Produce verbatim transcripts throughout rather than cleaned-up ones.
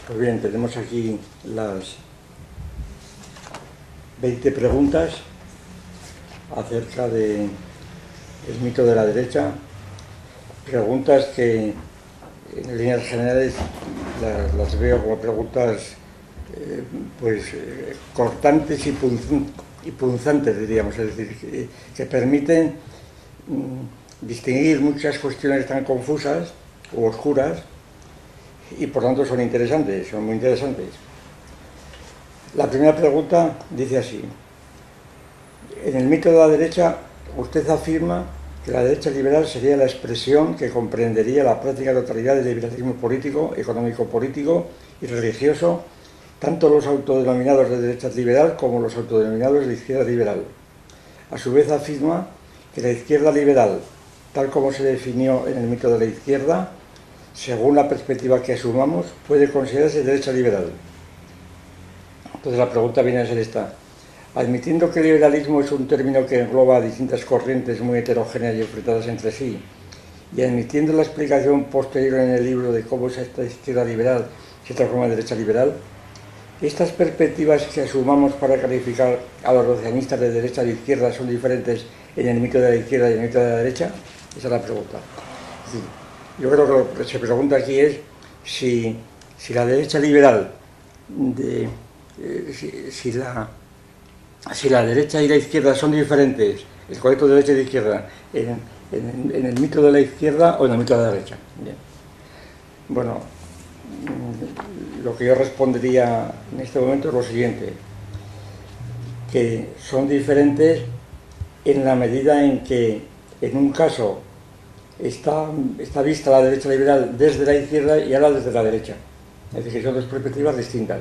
Pues bien, tenemos aquí las veinte preguntas acerca del mito de la derecha, preguntas que en líneas generales las, las veo como preguntas eh, pues eh, cortantes y, punzun, y punzantes, diríamos, es decir, que, que permiten mm, distinguir muchas cuestiones tan confusas o oscuras y por tanto son interesantes, son muy interesantes. La primera pregunta dice así: en el mito de la derecha usted afirma que la derecha liberal sería la expresión que comprendería la práctica totalidad del liberalismo político, económico-político y religioso, tanto los autodenominados de derecha liberal como los autodenominados de izquierda liberal. A su vez afirma que la izquierda liberal, tal como se definió en el mito de la izquierda, según la perspectiva que asumamos, puede considerarse derecha liberal. Entonces la pregunta viene a ser esta: admitiendo que el liberalismo es un término que engloba distintas corrientes muy heterogéneas y enfrentadas entre sí, y admitiendo la explicación posterior en el libro de cómo es esta izquierda liberal se transforma en derecha liberal, ¿estas perspectivas que asumamos para calificar a los doceanistas de derecha y de izquierda son diferentes en el mito de la izquierda y en el mito de la derecha? Esa es la pregunta. Es decir, yo creo que lo que se pregunta aquí es si, si la derecha liberal, de, eh, si, si, la, si la derecha y la izquierda son diferentes, el concepto de derecha y de izquierda, en, en, en el mito de la izquierda o en el mito de la derecha. Bien. Bueno, lo que yo respondería en este momento es lo siguiente: que son diferentes en la medida en que en un caso Está, está vista la derecha liberal desde la izquierda y ahora desde la derecha. Es decir, que son dos perspectivas distintas.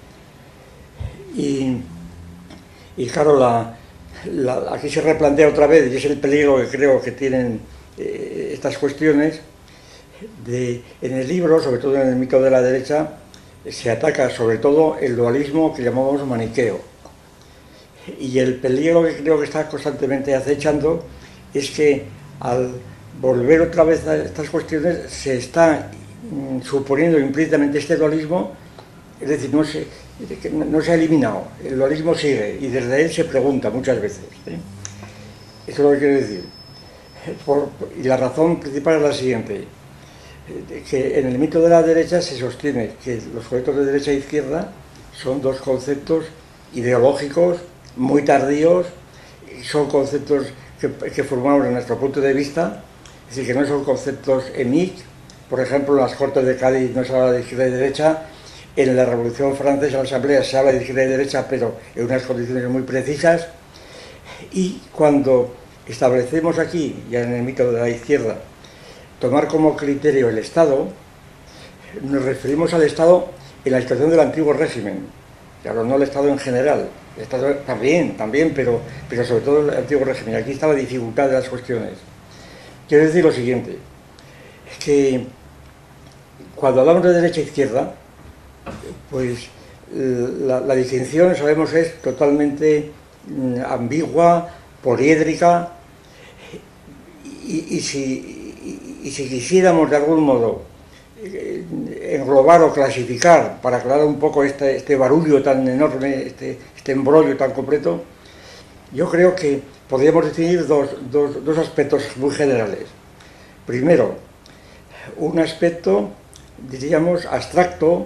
Y, y claro, la, la, aquí se replantea otra vez, y es el peligro que creo que tienen eh, estas cuestiones. De, en el libro, sobre todo en el mito de la derecha, se ataca sobre todo el dualismo que llamamos maniqueo. Y el peligro que creo que está constantemente acechando es que al volver otra vez a estas cuestiones se está mm, suponiendo implícitamente este dualismo, es decir, no se, no se ha eliminado, el dualismo sigue y desde él se pregunta muchas veces. ¿sí? Eso es lo que quiero decir. Por, y la razón principal es la siguiente: que en el mito de la derecha se sostiene que los conceptos de derecha e izquierda son dos conceptos ideológicos muy tardíos, son conceptos que, que formamos en nuestro punto de vista. Es decir, que no son conceptos E M I C, por ejemplo, en las Cortes de Cádiz no se habla de izquierda y derecha, en la Revolución Francesa, en la Asamblea, se habla de izquierda y derecha, pero en unas condiciones muy precisas. Y cuando establecemos aquí, ya en el mito de la izquierda, tomar como criterio el Estado, nos referimos al Estado en la situación del antiguo régimen, claro, no al Estado en general. El Estado también, también, pero, pero sobre todo el antiguo régimen. Aquí está la dificultad de las cuestiones. Quiero decir lo siguiente: es que cuando hablamos de derecha e izquierda, pues la, la distinción, sabemos, es totalmente mm, ambigua, poliédrica, y, y, si, y, y si quisiéramos de algún modo eh, englobar o clasificar, para aclarar un poco este, este barullo tan enorme, este, este embrollo tan completo, yo creo que podríamos distinguir dos, dos, dos aspectos muy generales. Primero, un aspecto, diríamos, abstracto,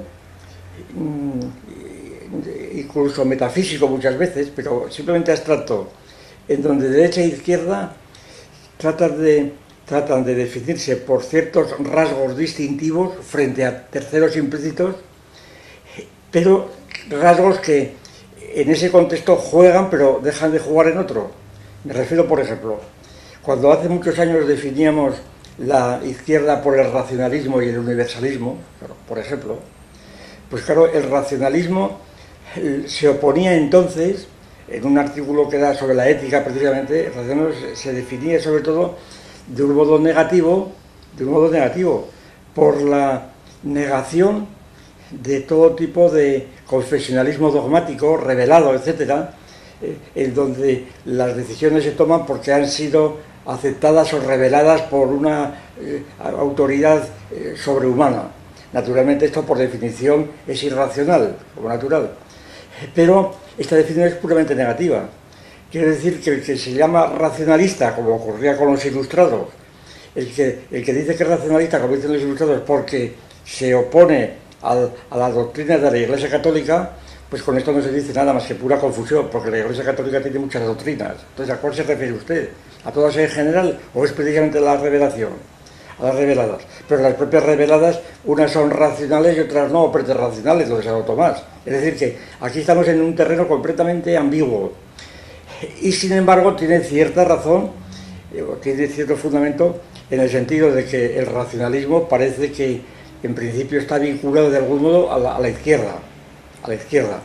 incluso metafísico muchas veces, pero simplemente abstracto, en donde derecha e izquierda tratan de, tratan de definirse por ciertos rasgos distintivos frente a terceros implícitos, pero rasgos que en ese contexto juegan pero dejan de jugar en otro. Me refiero, por ejemplo, cuando hace muchos años definíamos la izquierda por el racionalismo y el universalismo, por ejemplo, pues claro, el racionalismo se oponía entonces, en un artículo que da sobre la ética precisamente, el racionalismo se definía sobre todo de un modo negativo, de un modo negativo, por la negación de todo tipo de confesionalismo dogmático, revelado, etcétera, en donde las decisiones se toman porque han sido aceptadas o reveladas por una eh, autoridad eh, sobrehumana. Naturalmente esto por definición es irracional, como natural, pero esta definición es puramente negativa. Quiere decir que el que se llama racionalista, como ocurría con los ilustrados, el que, el que dice que es racionalista, como dicen los ilustrados, porque se opone a, a las doctrinas de la Iglesia Católica, pues con esto no se dice nada más que pura confusión, porque la Iglesia Católica tiene muchas doctrinas. Entonces, ¿a cuál se refiere usted? ¿A todas en general o es precisamente la revelación? A las reveladas. Pero las propias reveladas, unas son racionales y otras no, preterracionales, lo de Santo Tomás. Es decir, que aquí estamos en un terreno completamente ambiguo. Y sin embargo tiene cierta razón, tiene cierto fundamento, en el sentido de que el racionalismo parece que en principio está vinculado de algún modo a la, a la izquierda, a la izquierda.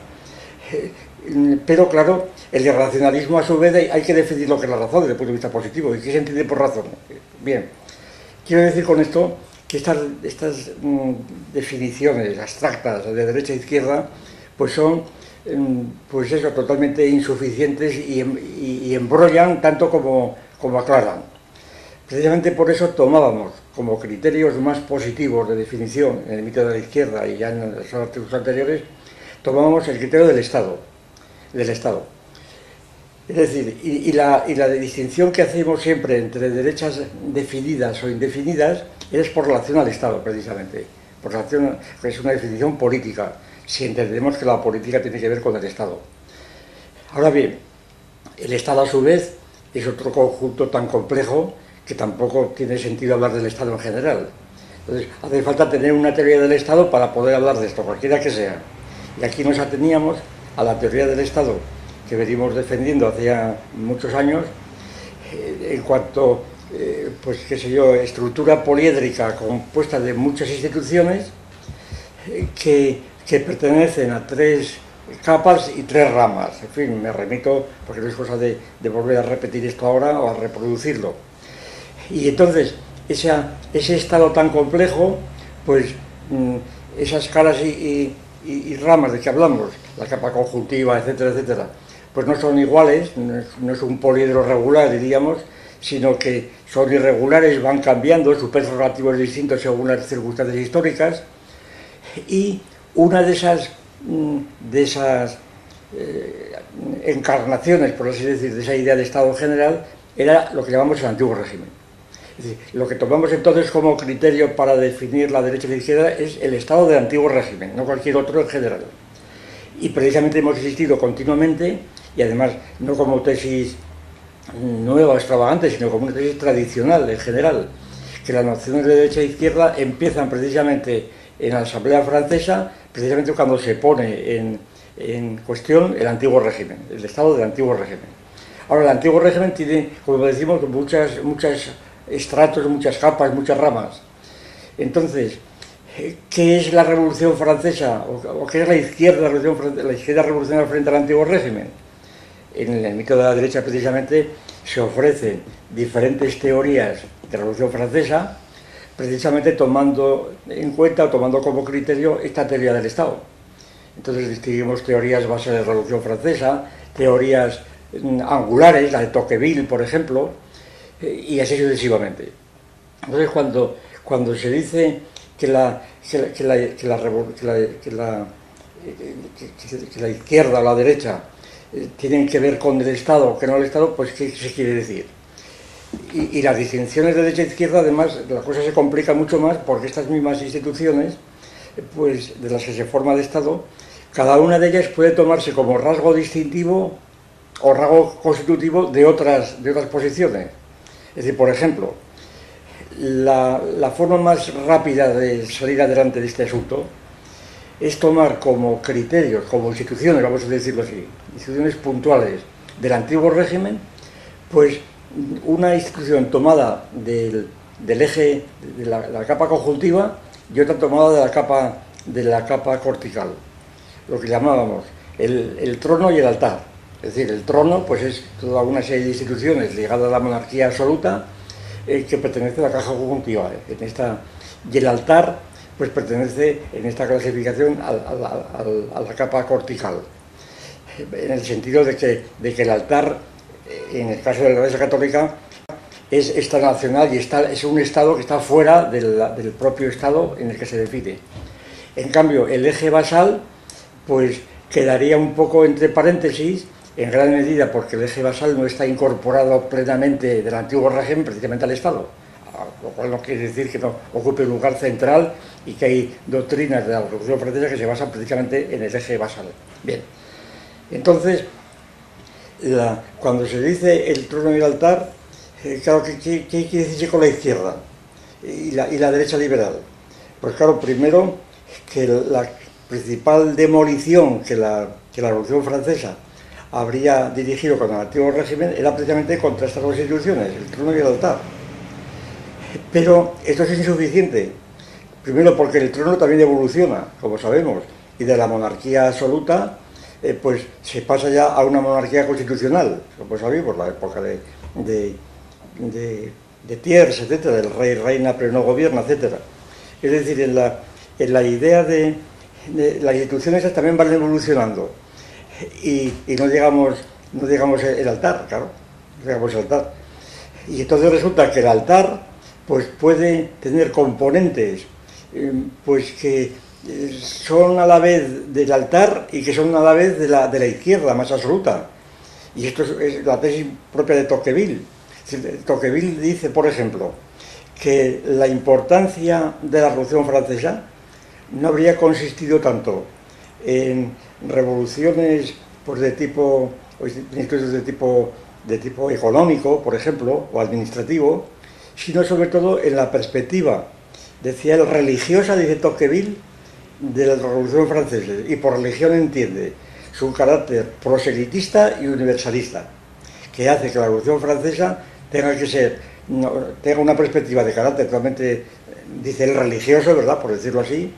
Pero claro, el irracionalismo a su vez hay que definir lo que es la razón desde el punto de vista positivo. ¿Y qué se entiende por razón? Bien, quiero decir con esto que estas, estas mm, definiciones abstractas de derecha e izquierda pues son pues eso, totalmente insuficientes y, y, y embrollan tanto como, como aclaran. Precisamente por eso tomábamos como criterios más positivos de definición en el mito de la izquierda y ya en los artículos anteriores, tomábamos el criterio del Estado, del Estado. Es decir, y, y, la, y la distinción que hacemos siempre entre derechas definidas o indefinidas es por relación al Estado, precisamente. Por relación, es una definición política, si entendemos que la política tiene que ver con el Estado. Ahora bien, el Estado a su vez es otro conjunto tan complejo que tampoco tiene sentido hablar del Estado en general. Entonces, hace falta tener una teoría del Estado para poder hablar de esto, cualquiera que sea. Y aquí nos ateníamos a la teoría del Estado que venimos defendiendo hace ya muchos años, eh, en cuanto, eh, pues qué sé yo, estructura poliédrica compuesta de muchas instituciones eh, que, que pertenecen a tres capas y tres ramas. En fin, me remito, porque no es cosa de, de volver a repetir esto ahora o a reproducirlo. Y entonces, esa, ese estado tan complejo, pues mmm, esas caras y, y, y, y ramas de que hablamos, la capa conjuntiva, etcétera, etcétera, pues no son iguales, no es, no es un poliedro regular, diríamos, sino que son irregulares, van cambiando, su peso relativo es distinto según las circunstancias históricas, y una de esas, de esas eh, encarnaciones, por así decir, de esa idea de Estado general, era lo que llamamos el antiguo régimen. Es decir, lo que tomamos entonces como criterio para definir la derecha y la izquierda es el Estado del antiguo régimen, no cualquier otro en general. Y precisamente hemos existido continuamente, y además no como tesis nueva o extravagante, sino como una tesis tradicional en general, que las nociones de derecha e izquierda empiezan precisamente en la Asamblea Francesa, precisamente cuando se pone en, en cuestión el antiguo régimen, el Estado del antiguo régimen. Ahora, el antiguo régimen tiene, como decimos, muchas, muchas estratos, muchas capas, muchas ramas. Entonces, ¿qué es la Revolución Francesa? ¿O qué es la izquierda, la, Revolución, la izquierda revolucionaria frente al antiguo régimen? En el mito de la derecha, precisamente, se ofrecen diferentes teorías de la Revolución Francesa, precisamente tomando en cuenta o tomando como criterio esta teoría del Estado. Entonces distinguimos teorías basadas en la Revolución Francesa, teorías angulares, la de Tocqueville, por ejemplo, y así sucesivamente. Entonces, cuando, cuando se dice que la, que la, que la, que la, que la, que la, que, que la izquierda o la derecha eh, tienen que ver con el Estado o que no el Estado, pues ¿qué se quiere decir? Y, y las distinciones de derecha e izquierda, además, la cosa se complica mucho más porque estas mismas instituciones, pues de las que se forma el Estado, cada una de ellas puede tomarse como rasgo distintivo o rasgo constitutivo de otras, de otras posiciones. Es decir, por ejemplo, la, la forma más rápida de salir adelante de este asunto es tomar como criterios, como instituciones, vamos a decirlo así, instituciones puntuales del antiguo régimen, pues una institución tomada del, del eje de la, de la capa conjuntiva y otra tomada de la capa, de la capa cortical, lo que llamábamos el, el trono y el altar. Es decir, el trono pues es toda una serie de instituciones ligadas a la monarquía absoluta eh, que pertenece a la caja conjuntiva. Eh, en esta, y el altar pues pertenece en esta clasificación al, al, al, a la capa cortical, en el sentido de que, de que el altar, en el caso de la Iglesia Católica, es extranacional y está, es un Estado que está fuera del, del propio Estado en el que se define. En cambio, el eje basal, pues quedaría un poco entre paréntesis, en gran medida porque el eje basal no está incorporado plenamente del antiguo régimen precisamente al Estado, lo cual no quiere decir que no ocupe un lugar central y que hay doctrinas de la Revolución Francesa que se basan precisamente en el eje basal. Bien, entonces, la, cuando se dice el trono y el altar, eh, claro, ¿qué, qué, qué quiere decirse con la izquierda y la, y la derecha liberal? Pues claro, primero, que la principal demolición que la, que la Revolución Francesa habría dirigido contra el antiguo régimen era precisamente contra estas dos instituciones, el trono y el altar. Pero esto es insuficiente, primero porque el trono también evoluciona, como sabemos, y de la monarquía absoluta eh, pues se pasa ya a una monarquía constitucional, como sabemos, la época de, de, de, de Thiers, etcétera, del rey reina pero no gobierna, etcétera. Es decir, en la, en la idea de, de las instituciones también van evolucionando y, y no llegamos no llegamos el altar, claro, no llegamos el altar. Y entonces resulta que el altar pues puede tener componentes eh, pues que eh, son a la vez del altar y que son a la vez de la, de la izquierda más absoluta. Y esto es, es la tesis propia de Tocqueville. Tocqueville dice, por ejemplo, que la importancia de la Revolución Francesa no habría consistido tanto en revoluciones pues, de tipo, de tipo, de tipo económico, por ejemplo, o administrativo, sino sobre todo en la perspectiva, decía él, religiosa, dice Tocqueville, de la Revolución Francesa. Y por religión entiende su carácter proselitista y universalista, que hace que la Revolución Francesa tenga que ser, no, tenga una perspectiva de carácter totalmente, dice él, religioso, ¿verdad?, por decirlo así,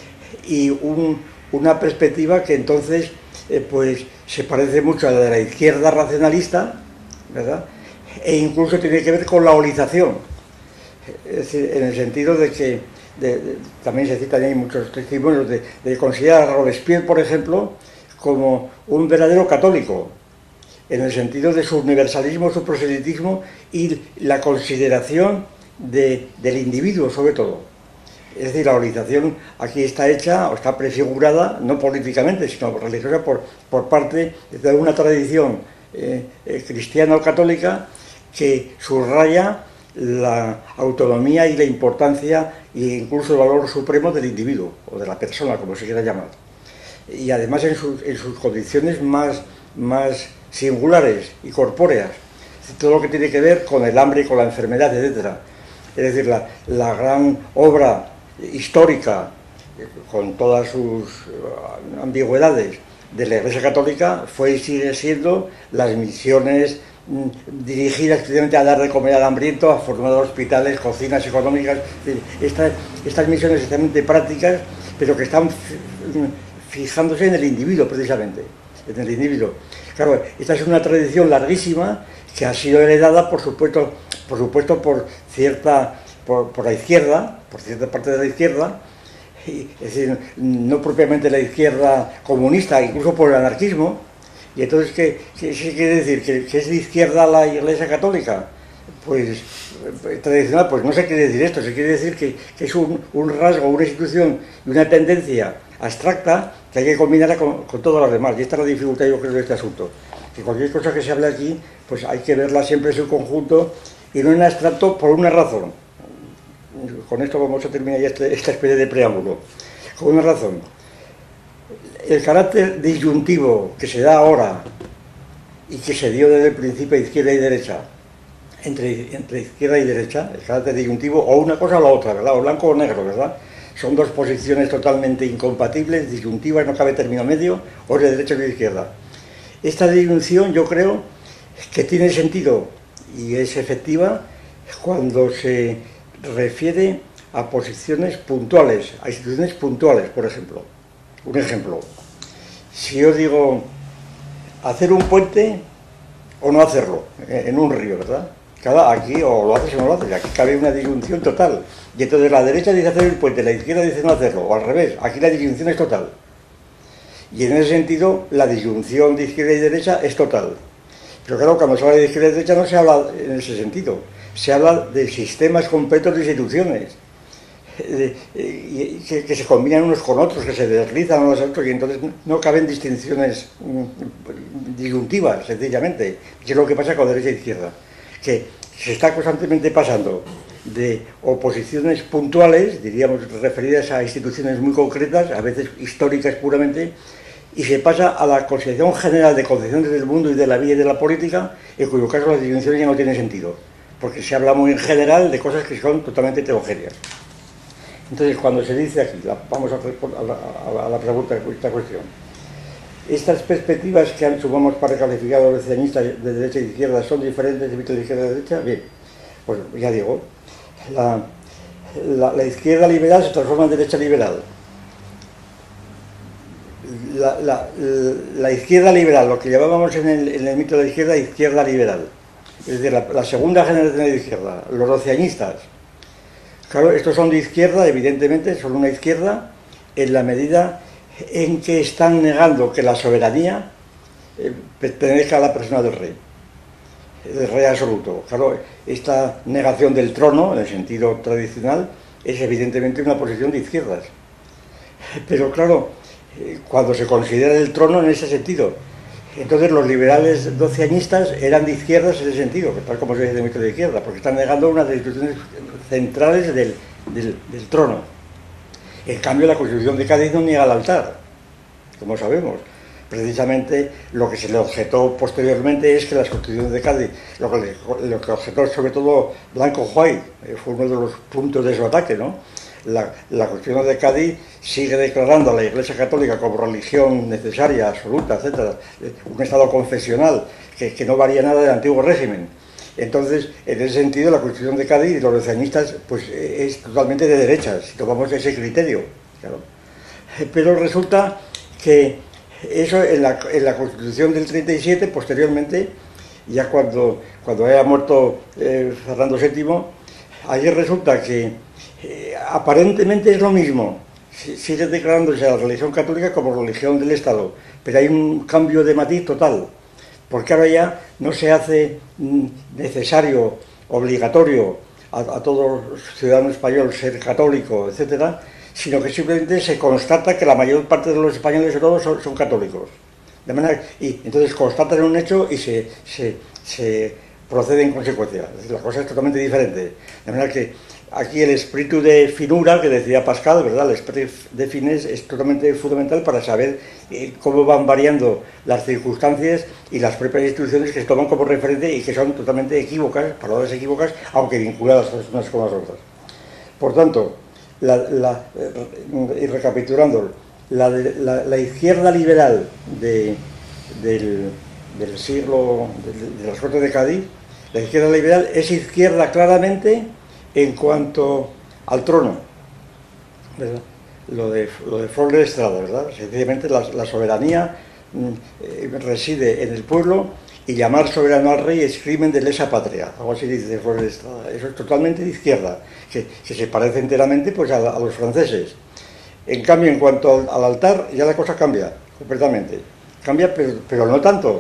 y un, una perspectiva que entonces eh, pues se parece mucho a la de la izquierda racionalista, ¿verdad?, e incluso tiene que ver con la olización. Es decir, en el sentido de que de, de, también se citan ahí muchos testimonios de, de considerar a Robespierre, por ejemplo, como un verdadero católico, en el sentido de su universalismo, su proselitismo y la consideración de, del individuo, sobre todo. Es decir, la organización aquí está hecha o está prefigurada, no políticamente, sino religiosa, por, por parte de una tradición eh, eh, cristiana o católica que subraya la autonomía y la importancia e incluso el valor supremo del individuo o de la persona, como se quiera llamar, y además en sus, en sus condiciones más, más singulares y corpóreas, todo lo que tiene que ver con el hambre y con la enfermedad, etcétera. Es decir, la, la gran obra histórica, con todas sus ambigüedades, de la Iglesia Católica fue y sigue siendo las misiones dirigidas precisamente a dar de comer al hambriento, a formar hospitales, cocinas económicas, estas, estas misiones extremadamente prácticas, pero que están fijándose en el individuo precisamente, en el individuo. Claro, esta es una tradición larguísima que ha sido heredada, por supuesto, por supuesto, por cierta, por, por la izquierda, por cierta parte de la izquierda, y, es decir, no propiamente la izquierda comunista, incluso por el anarquismo. Y entonces, ¿qué, qué, qué quiere decir? ¿Que, ¿Que es de izquierda la Iglesia Católica? Pues tradicional, pues no se quiere decir esto, se quiere decir que, que es un, un rasgo, una institución y una tendencia abstracta que hay que combinar con, con todo lo demás. Y esta es la dificultad, yo creo, de este asunto. Que cualquier cosa que se hable aquí, pues hay que verla siempre en su conjunto y no en abstracto por una razón. Con esto vamos a terminar ya este, esta especie de preámbulo. Con una razón. El carácter disyuntivo que se da ahora y que se dio desde el principio a izquierda y derecha, entre, entre izquierda y derecha, el carácter disyuntivo, o una cosa o la otra, ¿verdad? O blanco o negro, ¿verdad? Son dos posiciones totalmente incompatibles, disyuntivas, no cabe término medio, o de derecha o de izquierda. Esta disyunción yo creo que tiene sentido y es efectiva cuando se refiere a posiciones puntuales, a instituciones puntuales, por ejemplo. Un ejemplo, si yo digo hacer un puente o no hacerlo en un río, ¿verdad? Cada aquí o lo haces o no lo haces, aquí cabe una disyunción total. Y entonces la derecha dice hacer el puente, la izquierda dice no hacerlo, o al revés, aquí la disyunción es total. Y en ese sentido, la disyunción de izquierda y derecha es total. Pero claro, cuando se habla de izquierda y derecha no se habla en ese sentido, se habla de sistemas completos de instituciones. eh, eh, que, que se combinan unos con otros, que se deslizan unos a otros, y entonces no caben distinciones mm, disyuntivas, sencillamente. ¿Qué es lo que pasa con derecha e izquierda? Que se está constantemente pasando de oposiciones puntuales, diríamos, referidas a instituciones muy concretas, a veces históricas puramente, y se pasa a la concepción general de concepciones del mundo y de la vida y de la política, en cuyo caso las distinciones ya no tienen sentido, porque se habla muy en general de cosas que son totalmente heterogéneas. Entonces, cuando se dice aquí, la, vamos a, a, la, a la pregunta de esta cuestión, estas perspectivas que han, sumamos para calificar a los vecianistas de derecha y de izquierda son diferentes de izquierda y de derecha, bien, pues ya digo, la, la, la izquierda liberal se transforma en derecha liberal. La, la, la izquierda liberal, lo que llamábamos en el, en el mito de la izquierda, izquierda liberal, es decir, la, la segunda generación de la izquierda, los rocianistas. Claro, estos son de izquierda, evidentemente, son una izquierda en la medida en que están negando que la soberanía eh, pertenezca a la persona del rey, del rey absoluto. Claro, esta negación del trono, en el sentido tradicional, es evidentemente una posición de izquierdas. Pero claro, eh, cuando se considera el trono en ese sentido, entonces los liberales doceañistas eran de izquierdas en ese sentido, tal como se dice en el mito de izquierda, porque están negando unas instituciones centrales del, del, del trono. En cambio, la Constitución de Cádiz no niega el altar, como sabemos. Precisamente lo que se le objetó posteriormente es que las Constituciones de Cádiz, lo que, le, lo que objetó sobre todo Blanco White, eh, fue uno de los puntos de su ataque, ¿no? La, la Constitución de Cádiz sigue declarando a la Iglesia Católica como religión necesaria, absoluta, etcétera, un estado confesional que, que no varía nada del antiguo régimen. Entonces, en ese sentido, la Constitución de Cádiz y los doceañistas pues, es totalmente de derechas, si tomamos ese criterio. Claro. Pero resulta que eso en la, en la Constitución del treinta y siete, posteriormente, ya cuando, cuando haya muerto eh, Fernando séptimo, ahí resulta que eh, aparentemente es lo mismo, sigue declarándose a la religión católica como religión del Estado, pero hay un cambio de matiz total. Porque ahora ya no se hace necesario, obligatorio a, a todo ciudadano español ser católico, etcétera, sino que simplemente se constata que la mayor parte de los españoles sobre todo son, son católicos. De manera, y entonces constatan un hecho y se, se, se procede en consecuencia. Es decir, la cosa es totalmente diferente. De manera que aquí el espíritu de finura que decía Pascal, ¿verdad? El espíritu de fines es totalmente fundamental para saber eh, cómo van variando las circunstancias y las propias instituciones que se toman como referente y que son totalmente equívocas, palabras equívocas, aunque vinculadas las unas con las otras. Por tanto, la, la, eh, y recapitulando, la, la, la izquierda liberal de, del, del siglo, de, de las Cortes de Cádiz, la izquierda liberal es izquierda claramente en cuanto al trono, ¿verdad? Lo de, lo de Flor de Estrada, ¿verdad? Sencillamente la, la soberanía eh, reside en el pueblo y llamar soberano al rey es crimen de lesa patria, algo así dice Flor de Estrada. Eso es totalmente de izquierda, que, que se parece enteramente pues, a, a los franceses. En cambio, en cuanto al, al altar, ya la cosa cambia completamente. Cambia, pero, pero no tanto.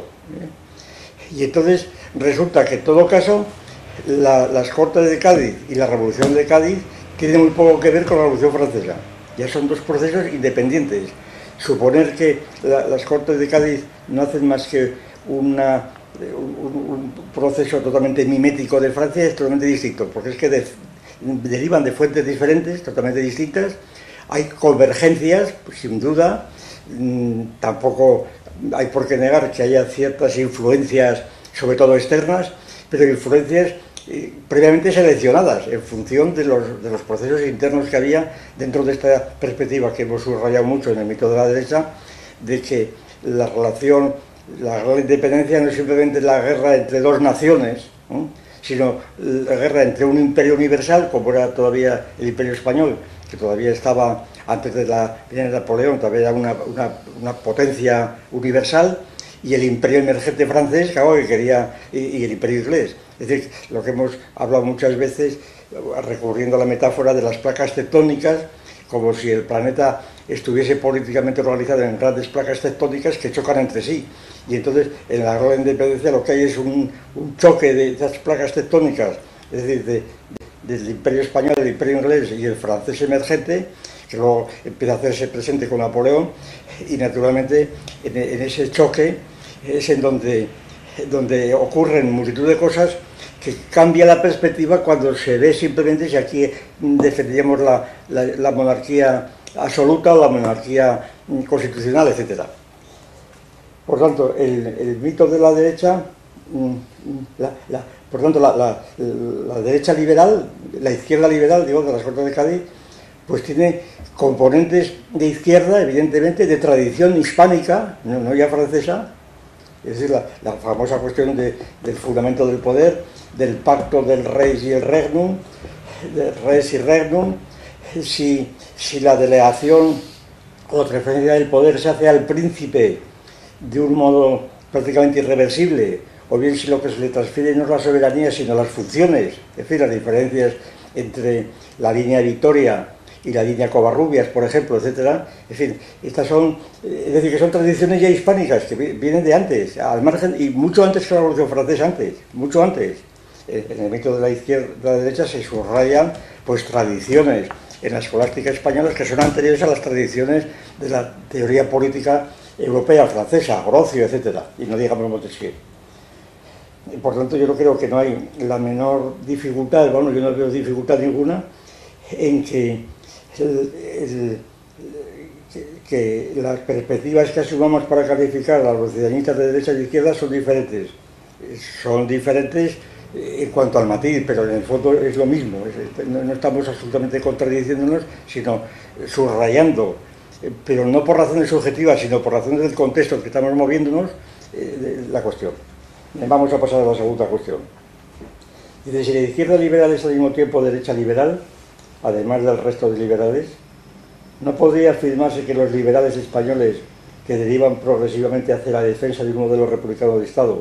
¿eh? Y entonces resulta que en todo caso La, las Cortes de Cádiz y la Revolución de Cádiz tienen muy poco que ver con la Revolución Francesa. Ya son dos procesos independientes. Suponer que la, las Cortes de Cádiz no hacen más que una, un, un proceso totalmente mimético de Francia es totalmente distinto, porque es que de, derivan de fuentes diferentes, totalmente distintas. Hay convergencias, pues, sin duda. Mmm, tampoco hay por qué negar que haya ciertas influencias, sobre todo externas, pero influencias eh, previamente seleccionadas en función de los, de los procesos internos que había dentro de esta perspectiva que hemos subrayado mucho en el mito de la derecha, de que la relación, la gran independencia no es simplemente la guerra entre dos naciones, ¿no? Sino la guerra entre un imperio universal, como era todavía el imperio español, que todavía estaba, antes de la venida de Napoleón, todavía era una, una, una potencia universal, y el imperio emergente francés, claro, que quería, y, y el imperio inglés. Es decir, lo que hemos hablado muchas veces, recurriendo a la metáfora de las placas tectónicas, como si el planeta estuviese políticamente organizado en grandes placas tectónicas que chocan entre sí. Y entonces, en la Gran Independencia lo que hay es un, un choque de esas placas tectónicas, es decir, de, del Imperio Español, el Imperio Inglés y el francés emergente, que luego empieza a hacerse presente con Napoleón, y naturalmente en, en ese choque es en donde, donde ocurren multitud de cosas que cambia la perspectiva cuando se ve simplemente si aquí defendíamos la, la, la monarquía absoluta o la monarquía constitucional, etcétera. Por tanto, el, el mito de la derecha, la, la, por tanto, la, la, la derecha liberal, la izquierda liberal, digo, de las Cortes de Cádiz, pues tiene componentes de izquierda, evidentemente, de tradición hispánica, no, no ya francesa, es decir, la, la famosa cuestión de, del fundamento del poder, del pacto del res y el regnum, del res y regnum, si, si la delegación o transferencia del poder se hace al príncipe de un modo prácticamente irreversible, o bien si lo que se le transfiere no es la soberanía sino las funciones, en fin, las diferencias entre la línea de Vitoria y la línea Covarrubias, por ejemplo, etcétera. En fin, estas son, es decir, que son tradiciones ya hispánicas, que vienen de antes, al margen, y mucho antes que la Revolución Francesa, antes, mucho antes. En el mito de la izquierda, de la derecha, se subrayan pues tradiciones en la escolástica española que son anteriores a las tradiciones de la teoría política europea, francesa, Orocio, etcétera, y no digamos Montesquieu. Y por tanto, yo no creo que no hay la menor dificultad, bueno, yo no veo dificultad ninguna en que, el, el, que, que las perspectivas que asumamos para calificar a los ciudadanistas de derecha y de izquierda son diferentes. Son diferentes en cuanto al matiz, pero en el fondo es lo mismo. No, no estamos absolutamente contradiciéndonos, sino subrayando, pero no por razones subjetivas, sino por razones del contexto en que estamos moviéndonos, eh, la cuestión. Vamos a pasar a la segunda cuestión. Dice, si la izquierda liberal es al mismo tiempo derecha liberal, además del resto de liberales, ¿no podría afirmarse que los liberales españoles que derivan progresivamente hacia la defensa de un modelo republicano de Estado,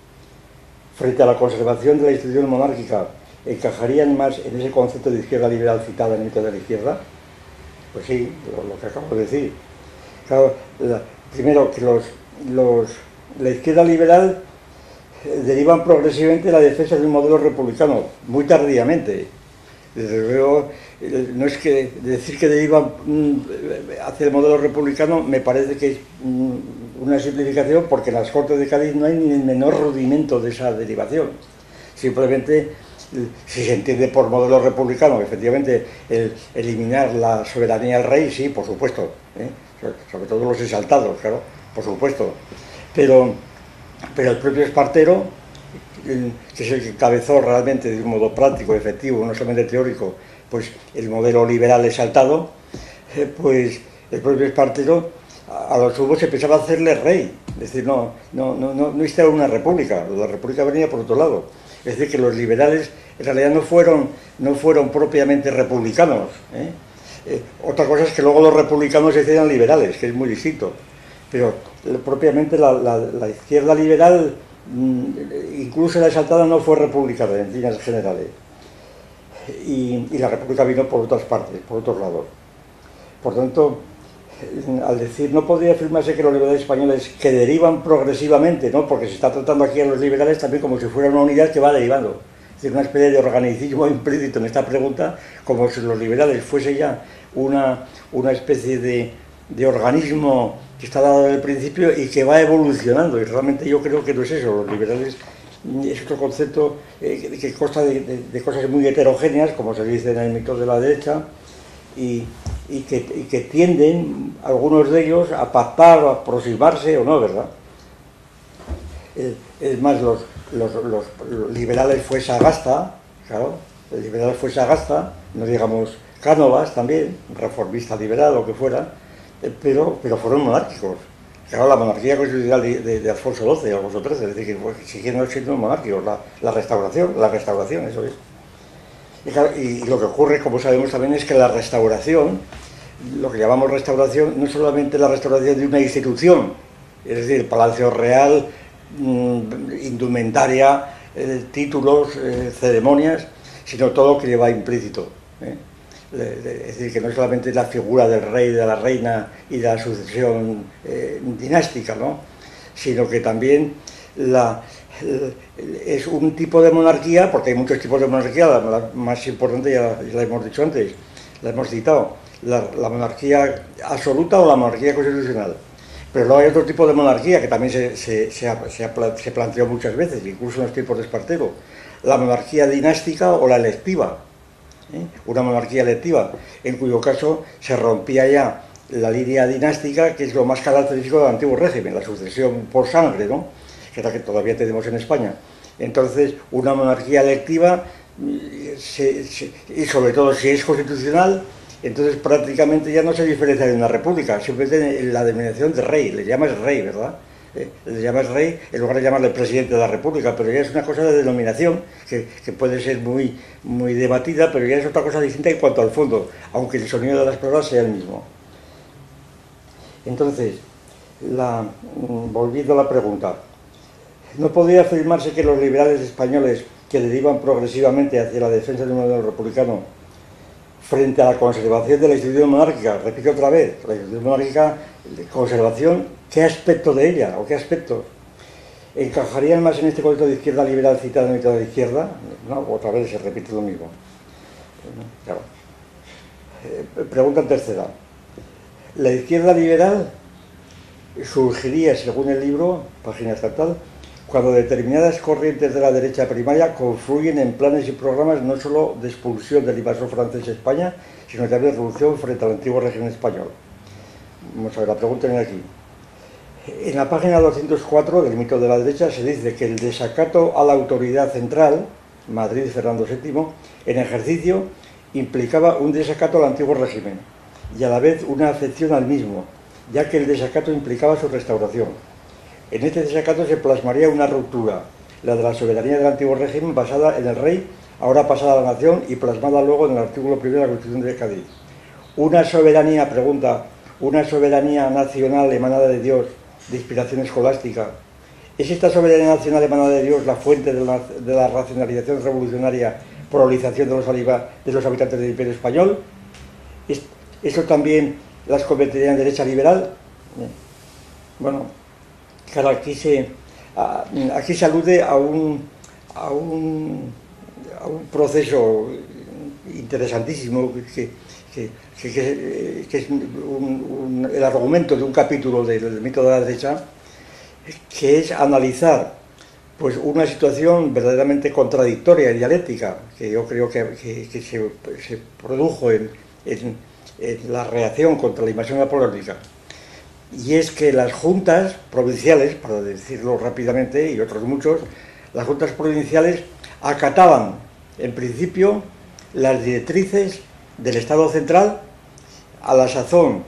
frente a la conservación de la institución monárquica, encajarían más en ese concepto de izquierda liberal citada en el mito de la izquierda? Pues sí, lo, lo que acabo de decir. Claro, la, primero, que los, los, la izquierda liberal eh, derivan progresivamente la defensa de un modelo republicano, muy tardíamente. Desde luego, eh, no es que decir que derivan mm, hacia el modelo republicano me parece que es mm, una simplificación, porque en las Cortes de Cádiz no hay ni el menor rudimento de esa derivación. Simplemente, si se entiende por modelo republicano, efectivamente, el eliminar la soberanía del rey, sí, por supuesto, ¿eh? sobre todo los exaltados, claro, por supuesto. Pero, pero el propio Espartero, que es el que encabezó realmente de un modo práctico, efectivo, no solamente teórico, pues el modelo liberal exaltado, eh, pues el propio Espartero a los subos se pensaba hacerle rey, es decir, no, no, no, no, no instalar una república, la república venía por otro lado. Es decir, que los liberales en realidad no fueron, no fueron propiamente republicanos, ¿eh? Eh, otra cosa es que luego los republicanos se hicieran liberales, que es muy distinto, pero propiamente la, la, la izquierda liberal, incluso la exaltada, no fue republicana en líneas generales, y, y la república vino por otras partes, por otros lados. Por tanto, al decir, no podría afirmarse que los liberales españoles que derivan progresivamente, ¿no? Porque se está tratando aquí a los liberales también como si fuera una unidad que va derivando, es decir, una especie de organicismo implícito en esta pregunta, como si los liberales fuese ya una, una especie de, de organismo que está dado desde el principio y que va evolucionando, y realmente yo creo que no es eso. Los liberales es otro concepto eh, que, que consta de, de, de cosas muy heterogéneas, como se dice en el mito de la derecha, y, y, que, y que tienden, algunos de ellos, a pactar o a aproximarse o no, ¿verdad? Es, es más, los, los, los, los liberales fue Sagasta, claro, el liberal fue Sagasta, no digamos Cánovas también, reformista liberal o lo que fuera, pero, pero fueron monárquicos. Claro, la monarquía constitucional de, de, de Alfonso doce, Alfonso trece, es decir, que pues, siguieron siendo monárquicos, la, la restauración, la restauración, eso es. Y, claro, y, y lo que ocurre, como sabemos también, es que la restauración, lo que llamamos restauración, no es solamente la restauración de una institución, es decir, el Palacio Real, mmm, indumentaria, eh, títulos, eh, ceremonias, sino todo lo que lleva implícito, ¿eh? Es decir, que no es solamente la figura del rey, de la reina y de la sucesión eh, dinástica, ¿no? Sino que también la, es un tipo de monarquía, porque hay muchos tipos de monarquía, la, la más importante ya la, la hemos dicho antes, la hemos citado, la, la monarquía absoluta o la monarquía constitucional. Pero luego hay otro tipo de monarquía que también se, se, se, ha, se, ha, se planteó muchas veces, incluso en los tiempos de Espartero, la monarquía dinástica o la electiva, ¿eh? Una monarquía electiva, en cuyo caso se rompía ya la línea dinástica, que es lo más característico del antiguo régimen, la sucesión por sangre, ¿no? Que es la que todavía tenemos en España. Entonces, una monarquía electiva, se, se, y sobre todo si es constitucional, entonces prácticamente ya no se diferencia de una república, simplemente la denominación de rey, le llamas rey, ¿verdad? Eh, le llamas rey en lugar de llamarle presidente de la república, pero ya es una cosa de denominación que, que puede ser muy, muy debatida, pero ya es otra cosa distinta en cuanto al fondo, aunque el sonido de las palabras sea el mismo. Entonces, la, volviendo a la pregunta, ¿no podría afirmarse que los liberales españoles que derivan progresivamente hacia la defensa de un modelo republicano frente a la conservación de la institución monárquica, repito otra vez, la institución monárquica, conservación, ¿qué aspecto de ella o qué aspectos encajarían más en este concepto de izquierda liberal citado en el mito de la izquierda? No, otra vez se repite lo mismo. Claro. Eh, pregunta tercera. La izquierda liberal surgiría, según el libro, página estatal, cuando determinadas corrientes de la derecha primaria confluyen en planes y programas no solo de expulsión del invasor francés a España, sino también de revolución frente al antiguo régimen español. Vamos a ver, la pregunta viene aquí. En la página doscientos cuatro del mito de la derecha se dice que el desacato a la autoridad central, Madrid Fernando séptimo, en ejercicio implicaba un desacato al antiguo régimen y a la vez una afección al mismo, ya que el desacato implicaba su restauración. En este desacato se plasmaría una ruptura, la de la soberanía del antiguo régimen basada en el rey, ahora pasada a la nación y plasmada luego en el artículo primero de la Constitución de Cádiz. Una soberanía, pregunta, una soberanía nacional emanada de Dios, de inspiración escolástica. ¿Es esta soberanía nacional emanada de Dios la fuente de la, de la racionalización revolucionaria, polarización de los, de los habitantes del Imperio Español? ¿Es, ¿Eso también las convertiría en derecha liberal? Bueno, claro, aquí se, aquí se alude a un, a un, a un proceso interesantísimo que, que, que, que, que es un, un, el argumento de un capítulo del mito de la derecha, que es analizar pues una situación verdaderamente contradictoria y dialéctica, que yo creo que, que, que se, se produjo en, en, en la reacción contra la invasión napoleónica. Y es que las juntas provinciales, para decirlo rápidamente, y otros muchos, las juntas provinciales acataban, en principio, las directrices del Estado central, a la sazón,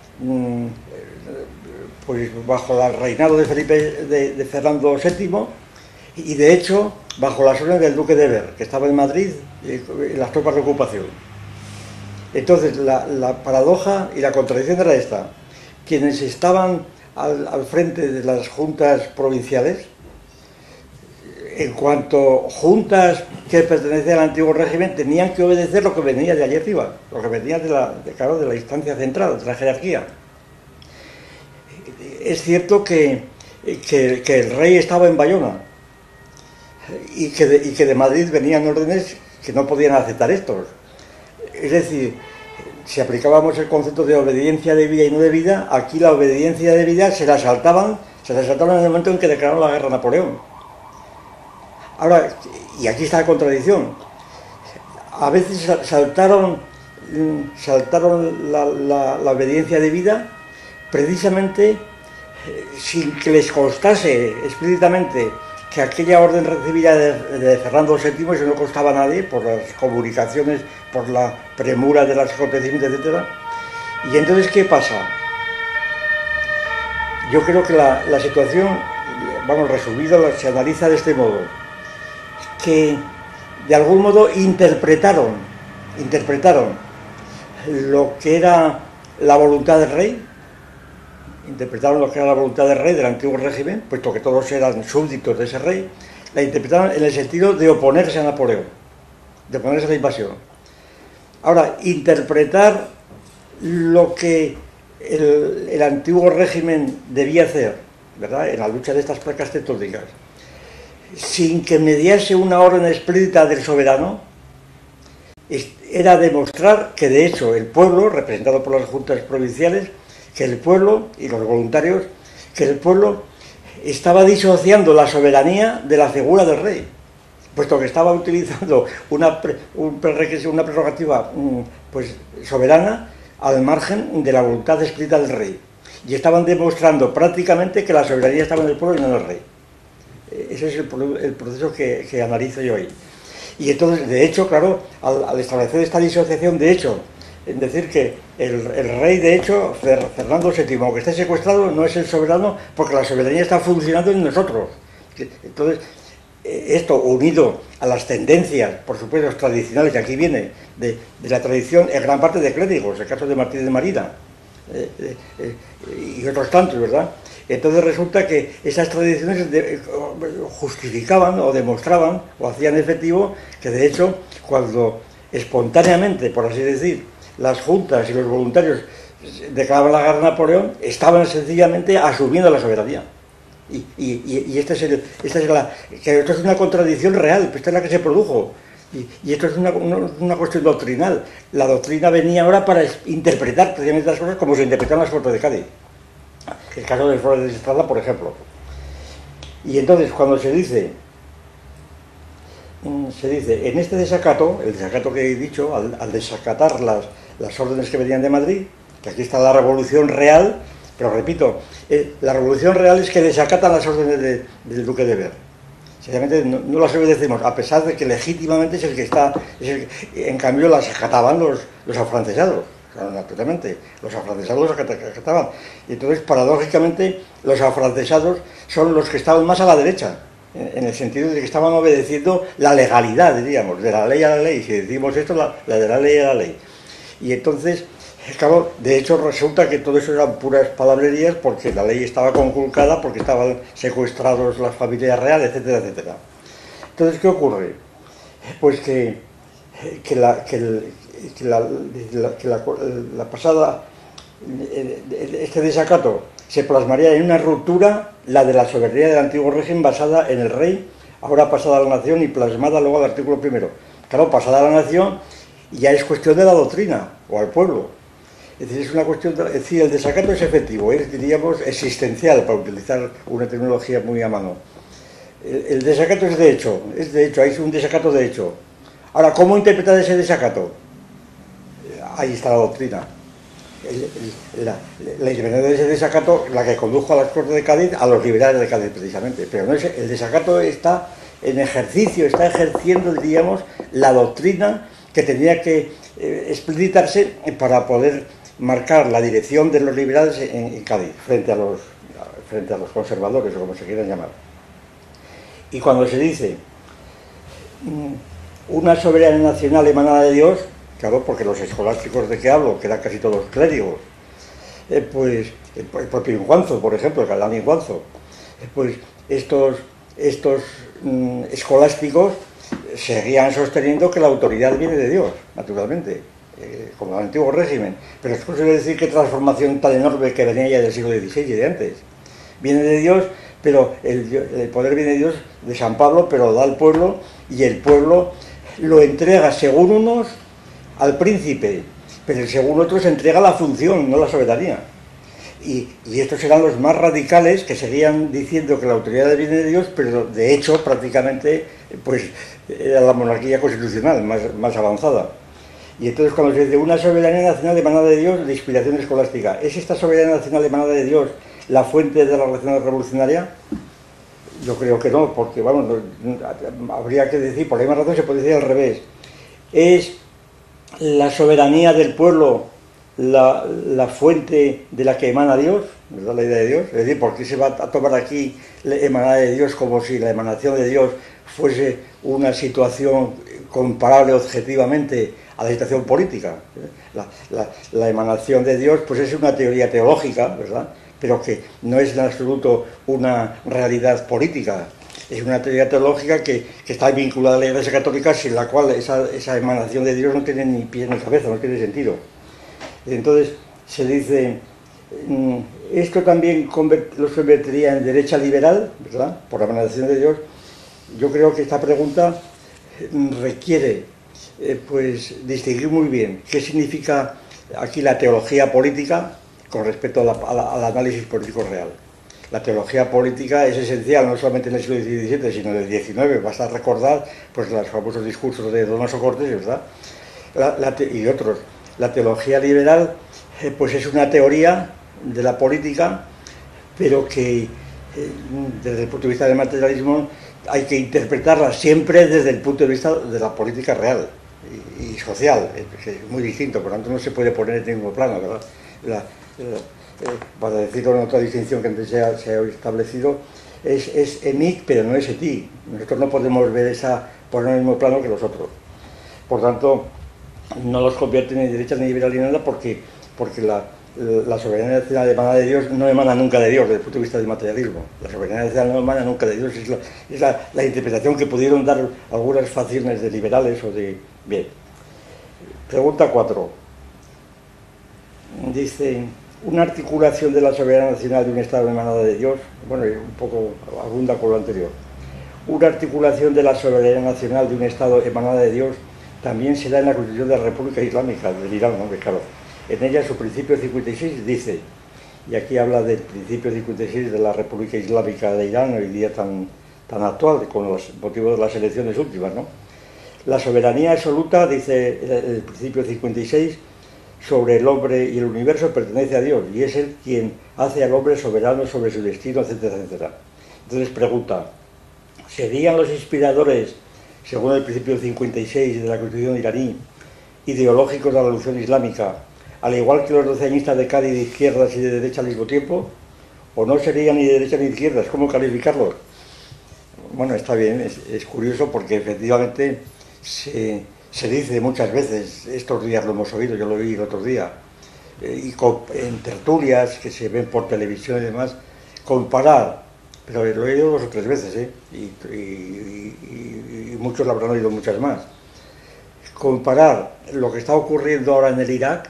pues bajo el reinado de Felipe de, de Fernando séptimo, y de hecho bajo las órdenes del duque de Ber, que estaba en Madrid en las tropas de ocupación. Entonces la, la paradoja y la contradicción era esta: quienes estaban al, al frente de las juntas provinciales, en cuanto juntas que pertenecían al antiguo régimen, tenían que obedecer lo que venía de allí arriba, lo que venía de la, de, claro, de la instancia central, de la jerarquía. Es cierto que, que, que el rey estaba en Bayona y que, de, y que de Madrid venían órdenes que no podían aceptar estos. Es decir, si aplicábamos el concepto de obediencia debida y no debida, aquí la obediencia debida se la saltaban, se la saltaban en el momento en que declararon la guerra a Napoleón. Ahora, y aquí está la contradicción, a veces saltaron, saltaron la, la, la obediencia debida precisamente sin que les constase explícitamente que aquella orden recibida de, de Fernando séptimo, eso no constaba a nadie por las comunicaciones, por la premura de los acontecimientos, etcétera. Y entonces, ¿qué pasa? Yo creo que la, la situación, vamos, resumida, se analiza de este modo, que de algún modo interpretaron, interpretaron lo que era la voluntad del rey, interpretaron lo que era la voluntad del rey del antiguo régimen, puesto que todos eran súbditos de ese rey, la interpretaron en el sentido de oponerse a Napoleón, de oponerse a la invasión. Ahora, interpretar lo que el, el antiguo régimen debía hacer, ¿verdad?, en la lucha de estas placas tectónicas, sin que mediase una orden explícita del soberano, era demostrar que de hecho el pueblo, representado por las juntas provinciales, que el pueblo y los voluntarios, que el pueblo estaba disociando la soberanía de la figura del rey, puesto que estaba utilizando una, un una prerrogativa pues, soberana al margen de la voluntad explícita del rey. Y estaban demostrando prácticamente que la soberanía estaba en el pueblo y no en el rey. Ese es el, el proceso que, que analizo yo ahí. Y entonces, de hecho, claro, al, al establecer esta disociación, de hecho, en decir que el, el rey, de hecho, Fernando séptimo, aunque esté secuestrado, no es el soberano, porque la soberanía está funcionando en nosotros. Entonces, esto unido a las tendencias, por supuesto, tradicionales, que aquí viene de, de la tradición, en gran parte de clérigos, el caso de Martín de Marina, eh, eh, eh, y otros tantos, ¿verdad? Entonces resulta que esas tradiciones de, justificaban o demostraban o hacían efectivo que, de hecho, cuando espontáneamente, por así decir, las juntas y los voluntarios declaraban la guerra a Napoleón, estaban sencillamente asumiendo la soberanía. Y, y, y esta es, el, esta es la, que esto es una contradicción real, esta es la que se produjo. Y, y esto es una, una, una cuestión doctrinal. La doctrina venía ahora para interpretar precisamente las cosas como se interpretan las Cortes de Cádiz. El caso del Flores de Estrada, por ejemplo. Y entonces, cuando se dice, se dice, en este desacato, el desacato que he dicho, al, al desacatar las, las órdenes que venían de Madrid, que aquí está la revolución real, pero repito, eh, la revolución real es que desacatan las órdenes de, del Duque de Berg. Sencillamente no, no las obedecemos, a pesar de que legítimamente es el que está, es el que, en cambio las acataban los, los afrancesados, naturalmente, los afrancesados los acataban. Y entonces, paradójicamente, los afrancesados son los que estaban más a la derecha, en, en el sentido de que estaban obedeciendo la legalidad, diríamos, de la ley a la ley. Si decimos esto, la, la de la ley a la ley. Y entonces, claro, de hecho resulta que todo eso eran puras palabrerías porque la ley estaba conculcada, porque estaban secuestrados las familias reales, etcétera, etcétera. Entonces, ¿qué ocurre? Pues que, que, la, que, el, que, la, la, que la, la pasada, este desacato se plasmaría en una ruptura, la de la soberanía del antiguo régimen basada en el rey, ahora pasada a la nación y plasmada luego al artículo primero. Claro, pasada a la nación ya es cuestión de la doctrina o al pueblo. Es decir, es una cuestión, de, es decir, el desacato es efectivo, es, diríamos, existencial, para utilizar una tecnología muy a mano. El, el desacato es de hecho, es de hecho, hay un desacato de hecho. Ahora, ¿cómo interpretar ese desacato? Ahí está la doctrina. El, el, la, la interpretación de ese desacato, la que condujo a las Cortes de Cádiz, a los liberales de Cádiz precisamente, pero no es, el desacato está en ejercicio, está ejerciendo, diríamos, la doctrina que tenía que eh, explicitarse para poder marcar la dirección de los liberales en, en Cádiz, frente a, los, frente a los conservadores, o como se quieran llamar. Y cuando se dice una soberanía nacional emanada de Dios, claro, porque los escolásticos de que hablo, que eran casi todos clérigos, eh, pues el, el propio Injuanzo, por ejemplo, el Galán Injuanzo, eh, pues estos, estos mm, escolásticos seguían sosteniendo que la autoridad viene de Dios, naturalmente, eh, como el antiguo régimen, pero es posible decir que transformación tan enorme que venía ya del siglo dieciséis y de antes. Viene de Dios, pero el, el poder viene de Dios, de San Pablo, pero lo da al pueblo, y el pueblo lo entrega, según unos, al príncipe, pero según otros entrega la función, no la soberanía. Y, y estos eran los más radicales, que seguían diciendo que la autoridad viene de Dios, pero de hecho prácticamente pues era la monarquía constitucional más, más avanzada. Y entonces cuando se dice una soberanía nacional emanada de Dios, de inspiración escolástica, ¿es esta soberanía nacional emanada de Dios la fuente de la relación revolucionaria? Yo creo que no, porque vamos, no, habría que decir, por la misma razón se puede decir al revés. ¿Es la soberanía del pueblo La, la fuente de la que emana Dios, ¿verdad? La idea de Dios? Es decir, ¿por qué se va a tomar aquí la emanada de Dios como si la emanación de Dios fuese una situación comparable objetivamente a la situación política? La, la, la emanación de Dios pues es una teoría teológica, ¿verdad? Pero que no es en absoluto una realidad política. Es una teoría teológica que, que está vinculada a la Iglesia Católica, sin la cual esa, esa emanación de Dios no tiene ni pies ni cabeza, no tiene sentido. Entonces se dice, esto también lo convertiría en derecha liberal, ¿verdad?, por la emanación de Dios, yo creo que esta pregunta requiere eh, pues distinguir muy bien qué significa aquí la teología política con respecto a la, a la, al análisis político real. La teología política es esencial no solamente en el siglo diecisiete, sino en el diecinueve. Basta recordar pues, los famosos discursos de Donoso Cortés, ¿verdad? La, la te, y otros. La teología liberal eh, pues es una teoría de la política, pero que eh, desde el punto de vista del materialismo hay que interpretarla siempre desde el punto de vista de la política real y, y social, es, es muy distinto, por lo tanto no se puede poner en el mismo plano, ¿verdad? La, la, Eh, para decirlo en otra distinción que antes se ha, se ha establecido, es, es emic, pero no es eti. Nosotros no podemos ver esa por el mismo plano que los otros. Por tanto, no los convierte ni derecha ni liberal ni nada, porque, porque la, la soberanía nacional emanada de Dios no emana nunca de Dios desde el punto de vista del materialismo. La soberanía nacional no emana nunca de Dios, es la, es la, la interpretación que pudieron dar algunas facciones de liberales o de... Bien. Pregunta cuatro. Dice... una articulación de la soberanía nacional de un Estado emanada de Dios, bueno, un poco abunda con lo anterior, una articulación de la soberanía nacional de un Estado emanada de Dios también se da en la Constitución de la República Islámica del Irán, ¿no? Que claro, en ella su principio cincuenta y seis dice, y aquí habla del principio cincuenta y seis de la República Islámica de Irán, hoy día tan, tan actual, con los motivos de las elecciones últimas, ¿no? La soberanía absoluta, dice el, el principio cincuenta y seis, sobre el hombre y el universo pertenece a Dios, y es Él quien hace al hombre soberano sobre su destino, etcétera, etcétera. Entonces pregunta, ¿serían los inspiradores, según el principio cincuenta y seis de la Constitución iraní, ideológicos de la revolución islámica, al igual que los doceañistas de Cádiz de izquierdas y de derecha al mismo tiempo? ¿O no serían ni de derecha ni de izquierdas? ¿Cómo calificarlos? Bueno, está bien, es, es curioso porque efectivamente se... Se dice muchas veces, estos días lo hemos oído, yo lo vi el otro día, eh, y con, en tertulias que se ven por televisión y demás, comparar, pero lo he oído dos o tres veces, ¿eh? y, y, y, y muchos lo habrán oído muchas más, comparar lo que está ocurriendo ahora en el Irak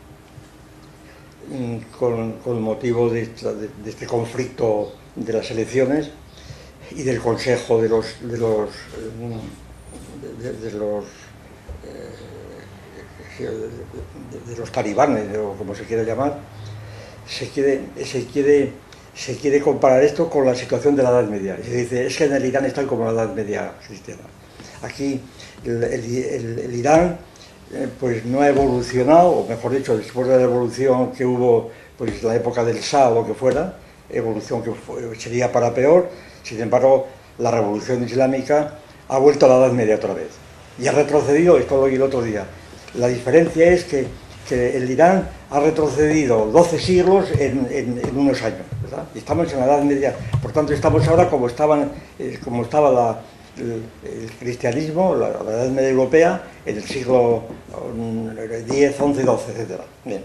con, con motivo de, esta, de, de este conflicto de las elecciones y del Consejo de los... De los, de, de, de los de los talibanes, o como se quiera llamar, se quiere, se, quiere, se quiere comparar esto con la situación de la Edad Media. Y se dice, es que en el Irán están como la Edad Media cristiana. Aquí el, el, el, el Irán eh, pues no ha evolucionado, o mejor dicho, después de la evolución que hubo, pues la época del Shah o lo que fuera, evolución que fue, sería para peor. Sin embargo, la revolución islámica ha vuelto a la Edad Media otra vez. Y ha retrocedido, esto lo oí el otro día. La diferencia es que, que el Irán ha retrocedido doce siglos en, en, en unos años, ¿verdad? Y estamos en la Edad Media, por tanto estamos ahora como, estaban, eh, como estaba la, el, el cristianismo, la, la Edad Media europea, en el siglo diez, once, doce, etcétera. Bien.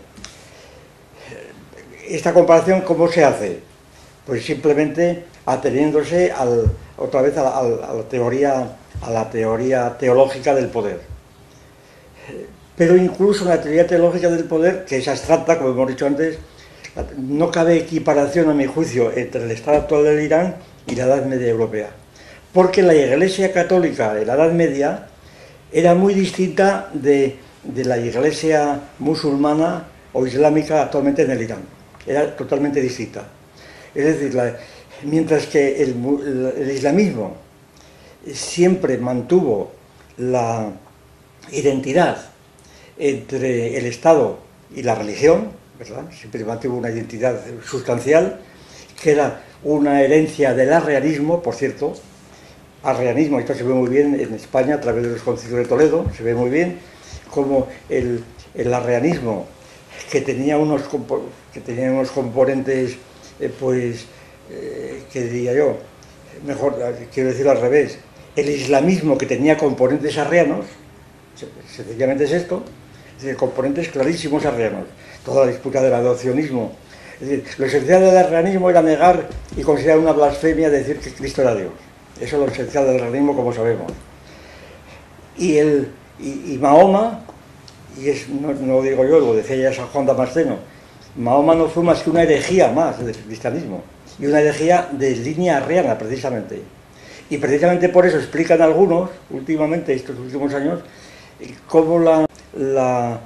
Esta comparación, ¿cómo se hace? Pues simplemente ateniéndose al, otra vez a la, a la teoría, a la teoría teológica del poder. Pero incluso en la teoría teológica del poder, que es abstracta, como hemos dicho antes, no cabe equiparación, a mi juicio, entre el estado actual del Irán y la Edad Media europea. Porque la Iglesia católica de la Edad Media era muy distinta de, de la Iglesia musulmana o islámica actualmente en el Irán. Era totalmente distinta. Es decir, la, mientras que el, el islamismo siempre mantuvo la identidad entre el Estado y la religión, ¿verdad? Siempre mantuvo una identidad sustancial, que era una herencia del arrianismo, por cierto. Arrianismo, esto se ve muy bien en España a través de los concilios de Toledo, se ve muy bien como el, el arrianismo, que tenía unos, que tenía unos componentes, eh, pues, eh, ¿qué diría yo? Mejor, quiero decirlo al revés, el islamismo, que tenía componentes arrianos, sencillamente es esto, es decir, componentes clarísimos arrianos, toda la disputa del adopcionismo. Es decir, lo esencial del arrianismo era negar y considerar una blasfemia decir que Cristo era Dios. Eso es lo esencial del arrianismo, como sabemos. Y, el, y, y Mahoma, y es, no, no lo digo yo, lo decía ya San Juan Damasceno, Mahoma no fue más que una herejía más del cristianismo, y una herejía de línea arriana, precisamente. Y precisamente por eso explican algunos, últimamente, estos últimos años, cómo la, la,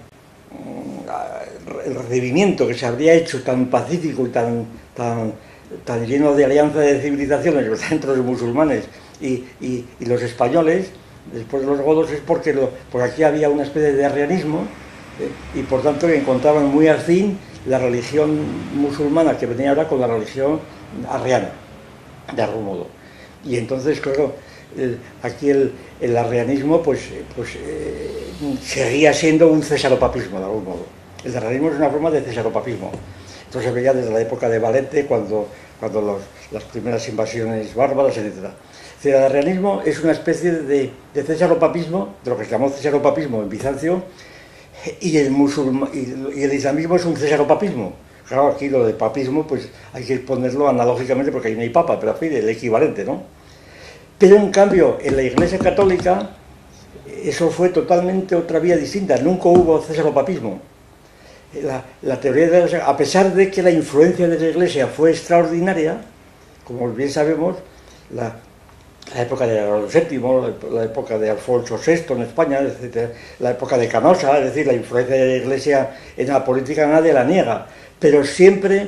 el recibimiento que se habría hecho tan pacífico y tan, tan, tan lleno de alianza de civilizaciones entre los musulmanes y, y, y los españoles, después de los godos, es porque, lo, porque aquí había una especie de arrianismo, eh, y por tanto encontraban muy afín la religión musulmana que venía ahora con la religión arriana, de algún modo. Y entonces, claro, el, aquí el, el arrianismo pues, pues eh, seguía siendo un cesaropapismo, de algún modo. El arrianismo es una forma de cesaropapismo. Esto se veía desde la época de Valente, cuando, cuando los, las primeras invasiones bárbaras, etcétera. Es decir, el arrianismo es una especie de, de cesaropapismo, de lo que se llamó cesaropapismo en Bizancio, y el, musulma, y, y el islamismo es un cesaropapismo. Claro, aquí lo de papismo, pues hay que ponerlo analógicamente porque ahí no hay papa, pero en fin, el equivalente, ¿no? Pero en cambio, en la Iglesia Católica, eso fue totalmente otra vía distinta, nunca hubo cesaropapismo. La, la teoría de la, a pesar de que la influencia de la Iglesia fue extraordinaria, como bien sabemos, la, la época de Alfonso séptimo, la, la época de Alfonso sexto en España, etcétera, la época de Canosa, es decir, la influencia de la Iglesia en la política nadie la niega, pero siempre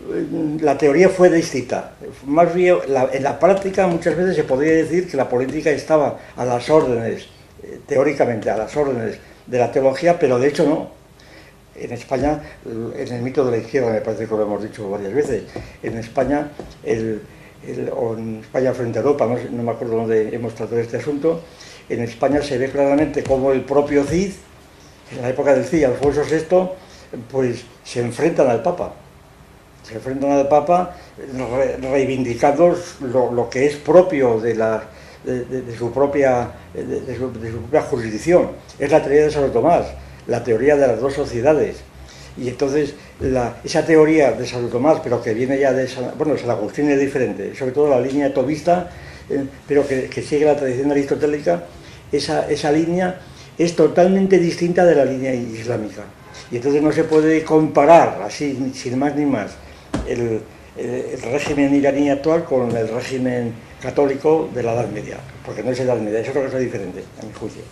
la teoría fue distinta. Más bien, la, en la práctica muchas veces se podría decir que la política estaba a las órdenes, eh, teóricamente a las órdenes de la teología, pero de hecho no. En España, en el mito de la izquierda, me parece que lo hemos dicho varias veces, en España, el, el, o en España frente a Europa, no, no me acuerdo dónde hemos tratado este asunto, en España se ve claramente cómo el propio Cid, en la época del Cid, Alfonso sexto, pues se enfrentan al Papa. Se enfrentan al Papa re, reivindicando lo, lo que es propio de, la, de, de, de, su propia, de, de, su, de su propia jurisdicción. Es la teoría de Santo Tomás, la teoría de las dos sociedades. Y entonces la, esa teoría de Santo Tomás, pero que viene ya de San, bueno, San Agustín es diferente, sobre todo la línea tomista, eh, pero que, que sigue la tradición aristotélica, esa, esa línea es totalmente distinta de la línea islámica. Y entonces no se puede comparar, así, sin más ni más, el, el, el régimen iraní actual con el régimen católico de la Edad Media, porque no es Edad Media, es otra cosa diferente, a mi juicio.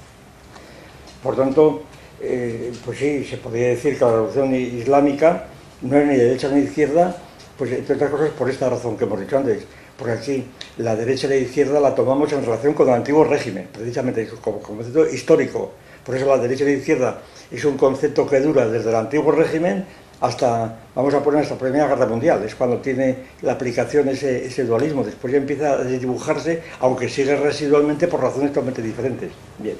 Por tanto, eh, pues sí, se podría decir que la revolución islámica no es ni de derecha ni de izquierda, pues entre otras cosas por esta razón que hemos dicho antes, porque aquí la derecha y la izquierda la tomamos en relación con el antiguo régimen, precisamente como concepto histórico. Por eso la derecha y la izquierda es un concepto que dura desde el antiguo régimen hasta, vamos a poner, hasta la Primera Guerra Mundial, es cuando tiene la aplicación ese, ese dualismo, después ya empieza a dibujarse, aunque sigue residualmente por razones totalmente diferentes. Bien.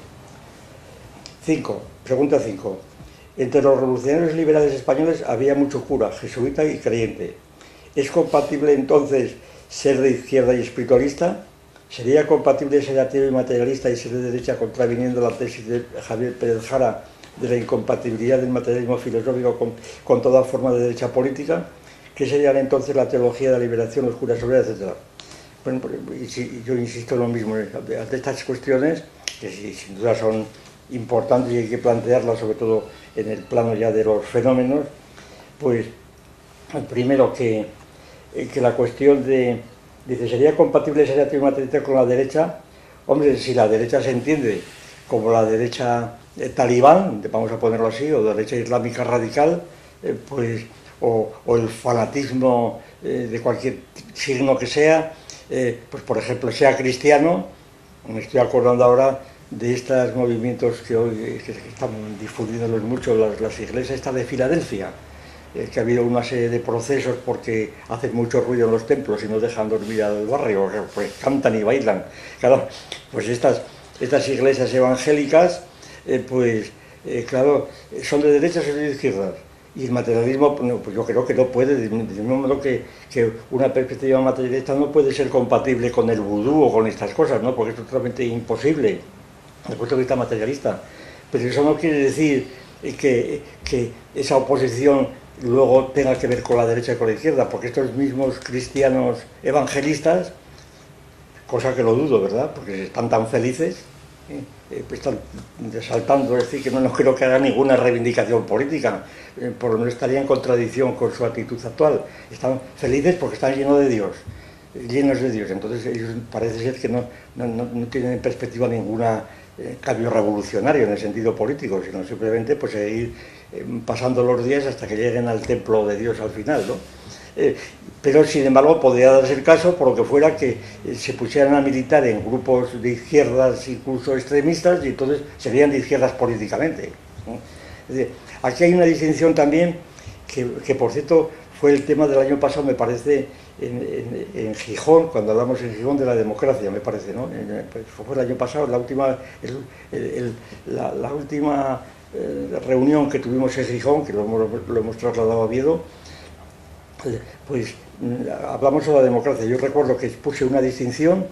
cinco. Pregunta cinco. Entre los revolucionarios liberales españoles había mucho cura, jesuita y creyente. ¿Es compatible entonces ser de izquierda y espiritualista? ¿Sería compatible ser ateo y materialista y ser de derecha contraviniendo la tesis de Javier Pérez Jara de la incompatibilidad del materialismo filosófico con, con toda forma de derecha política? ¿Qué sería entonces la teología de la liberación, los curas obreros, etcétera? Bueno, y si, yo insisto en lo mismo, ante estas cuestiones, que sí, sin duda son importantes y hay que plantearlas sobre todo en el plano ya de los fenómenos, pues primero que, que la cuestión de, dice, ¿sería compatible ser ateo y materialista con la derecha? Hombre, si la derecha se entiende como la derecha eh, talibán, vamos a ponerlo así, o la derecha islámica radical, eh, pues, o, o el fanatismo eh, de cualquier signo que sea, eh, pues por ejemplo, sea cristiano, me estoy acordando ahora de estos movimientos que hoy que están difundiéndolos mucho las, las iglesias, esta de Filadelfia, eh, que ha habido una serie de procesos porque hacen mucho ruido en los templos y no dejan dormir al barrio, pues cantan y bailan. Claro, pues estas, estas iglesias evangélicas, eh, pues eh, claro, son de derechas o de izquierdas. Y el materialismo, pues yo creo que no puede, del mismo modo que, que una perspectiva materialista no puede ser compatible con el vudú o con estas cosas, ¿no? Porque es totalmente imposible desde el punto de vista materialista. Pero eso no quiere decir que, que esa oposición luego tenga que ver con la derecha y con la izquierda, porque estos mismos cristianos evangelistas, cosa que lo dudo, ¿verdad? Porque están tan felices, ¿eh? Pues están saltando, es decir, que no, no creo que haga ninguna reivindicación política, eh, por no estaría en contradicción con su actitud actual. Están felices porque están llenos de Dios. llenos de Dios. Entonces ellos parece ser que no, no, no tienen en perspectiva ninguna eh, cambio revolucionario en el sentido político, sino simplemente pues seguir eh, pasando los días hasta que lleguen al templo de Dios al final, ¿no? Eh, pero sin embargo podría darse el caso, por lo que fuera, que eh, se pusieran a militar en grupos de izquierdas, incluso extremistas, y entonces serían de izquierdas políticamente, ¿no? Es decir, aquí hay una distinción también que, que por cierto fue el tema del año pasado, me parece, en, en, en Gijón, cuando hablamos en Gijón de la democracia, me parece, ¿no? En, pues fue el año pasado, la última, el, el, el, la, la última eh, reunión que tuvimos en Gijón, que lo hemos, lo hemos trasladado a Oviedo. Pues hablamos sobre la democracia. Yo recuerdo que puse una distinción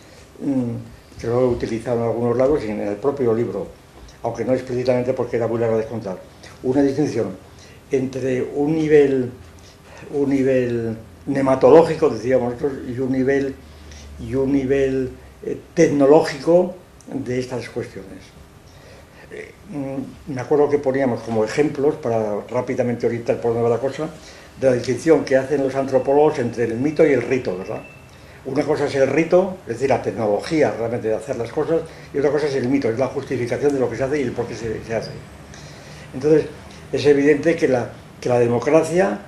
que lo he utilizado en algunos lados y en el propio libro, aunque no explícitamente porque era muy largo de contar. Una distinción entre un nivel, un nivel nematológico, decíamos nosotros, y un nivel, y un nivel eh, tecnológico de estas cuestiones. Eh, me acuerdo que poníamos como ejemplos, para rápidamente orientar por dónde va la cosa, de la distinción que hacen los antropólogos entre el mito y el rito, ¿verdad? Una cosa es el rito, es decir, la tecnología realmente de hacer las cosas, y otra cosa es el mito, es la justificación de lo que se hace y el por qué se, se hace. Entonces, es evidente que la, que la democracia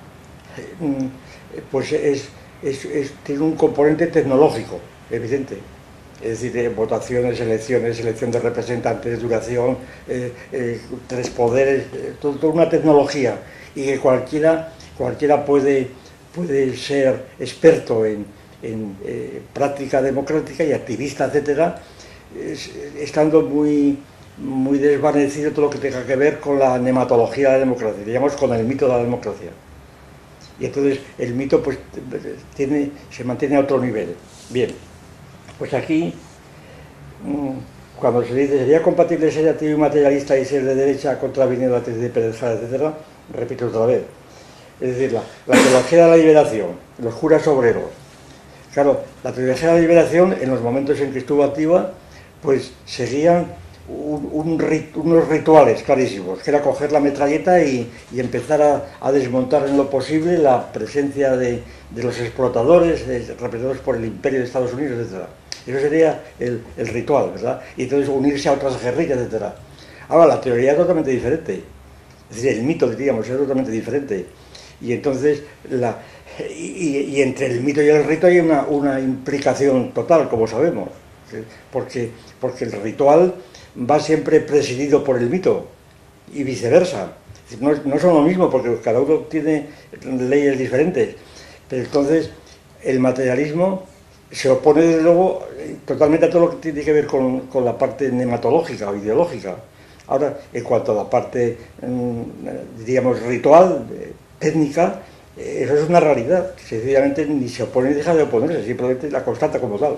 pues es, es, es, tiene un componente tecnológico, evidente. Es decir, eh, votaciones, elecciones, elección de representantes, duración, eh, eh, tres poderes, eh, todo, toda una tecnología, y que cualquiera... Cualquiera puede, puede ser experto en, en eh, práctica democrática y activista, etcétera, es, estando muy, muy desvanecido todo lo que tenga que ver con la nematología de la democracia, digamos con el mito de la democracia. Y entonces el mito pues tiene, se mantiene a otro nivel. Bien, pues aquí, cuando se dice sería compatible ser ateo y materialista y ser de derecha contraviniendo la tesis de Pérez Jara, etcétera, repito otra vez. Es decir, la, la teología de la liberación, los curas obreros. Claro, la teología de la liberación, en los momentos en que estuvo activa, pues seguían un, un rit, unos rituales clarísimos, que era coger la metralleta y, y empezar a, a desmontar en lo posible la presencia de, de los explotadores, de, representados por el imperio de Estados Unidos, etcétera. Eso sería el, el ritual, ¿verdad? Y entonces unirse a otras guerrillas, etcétera. Ahora, la teoría es totalmente diferente. Es decir, el mito, diríamos, es totalmente diferente. Y entonces, la, y, y entre el mito y el rito hay una, una implicación total, como sabemos, ¿sí? porque, porque el ritual va siempre presidido por el mito, y viceversa. No, no son lo mismo, porque cada uno tiene leyes diferentes, pero entonces el materialismo se opone, desde luego, totalmente a todo lo que tiene que ver con, con la parte nematológica o ideológica. Ahora, en cuanto a la parte, diríamos, ritual, técnica, eso es una realidad, que sencillamente ni se opone ni deja de oponerse, simplemente la constata como tal.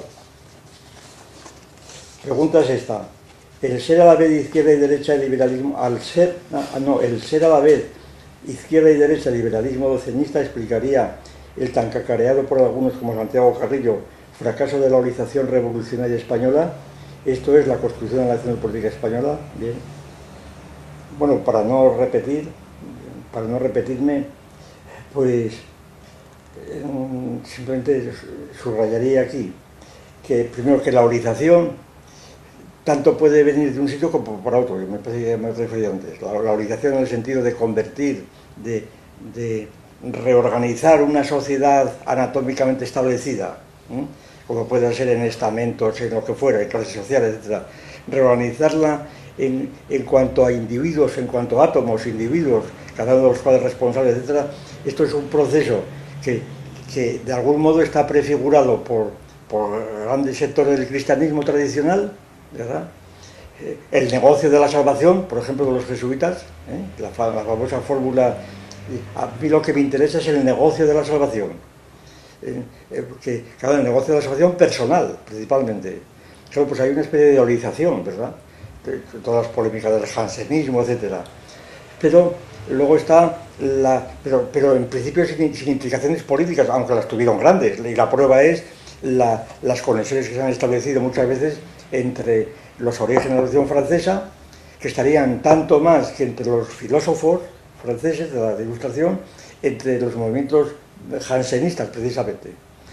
Pregunta es esta: el ser a la vez izquierda y derecha de liberalismo, al ser, no, el ser a la vez izquierda y derecha de liberalismo docenista explicaría el tan cacareado por algunos como Santiago Carrillo fracaso de la organización revolucionaria española. Esto es la construcción de la nación política española. Bien. Bueno, para no repetir, para no repetirme, pues simplemente subrayaría aquí que primero que la orización tanto puede venir de un sitio como por otro, que me parece que me he referido antes. La, la orización en el sentido de convertir, de, de reorganizar una sociedad anatómicamente establecida, ¿eh? como puede ser en estamentos, en lo que fuera, en clases sociales, etcétera. Reorganizarla en, en cuanto a individuos, en cuanto a átomos, individuos, cada uno de los cuales responsables, etcétera. Esto es un proceso que, que de algún modo está prefigurado por, por grandes sectores del cristianismo tradicional, ¿verdad? El negocio de la salvación, por ejemplo, de los jesuitas, ¿eh? la, la famosa fórmula, a mí lo que me interesa es el negocio de la salvación, eh, eh, que, claro, el negocio de la salvación personal, principalmente. Claro, pues hay una especie de orización, ¿verdad? De, de todas las polémicas del jansenismo, etcétera. Pero luego está la, pero, pero en principio sin, sin implicaciones políticas, aunque las tuvieron grandes, y la prueba es la, las conexiones que se han establecido muchas veces entre los orígenes de la Revolución Francesa, que estarían tanto más que entre los filósofos franceses de la Ilustración, entre los movimientos jansenistas precisamente.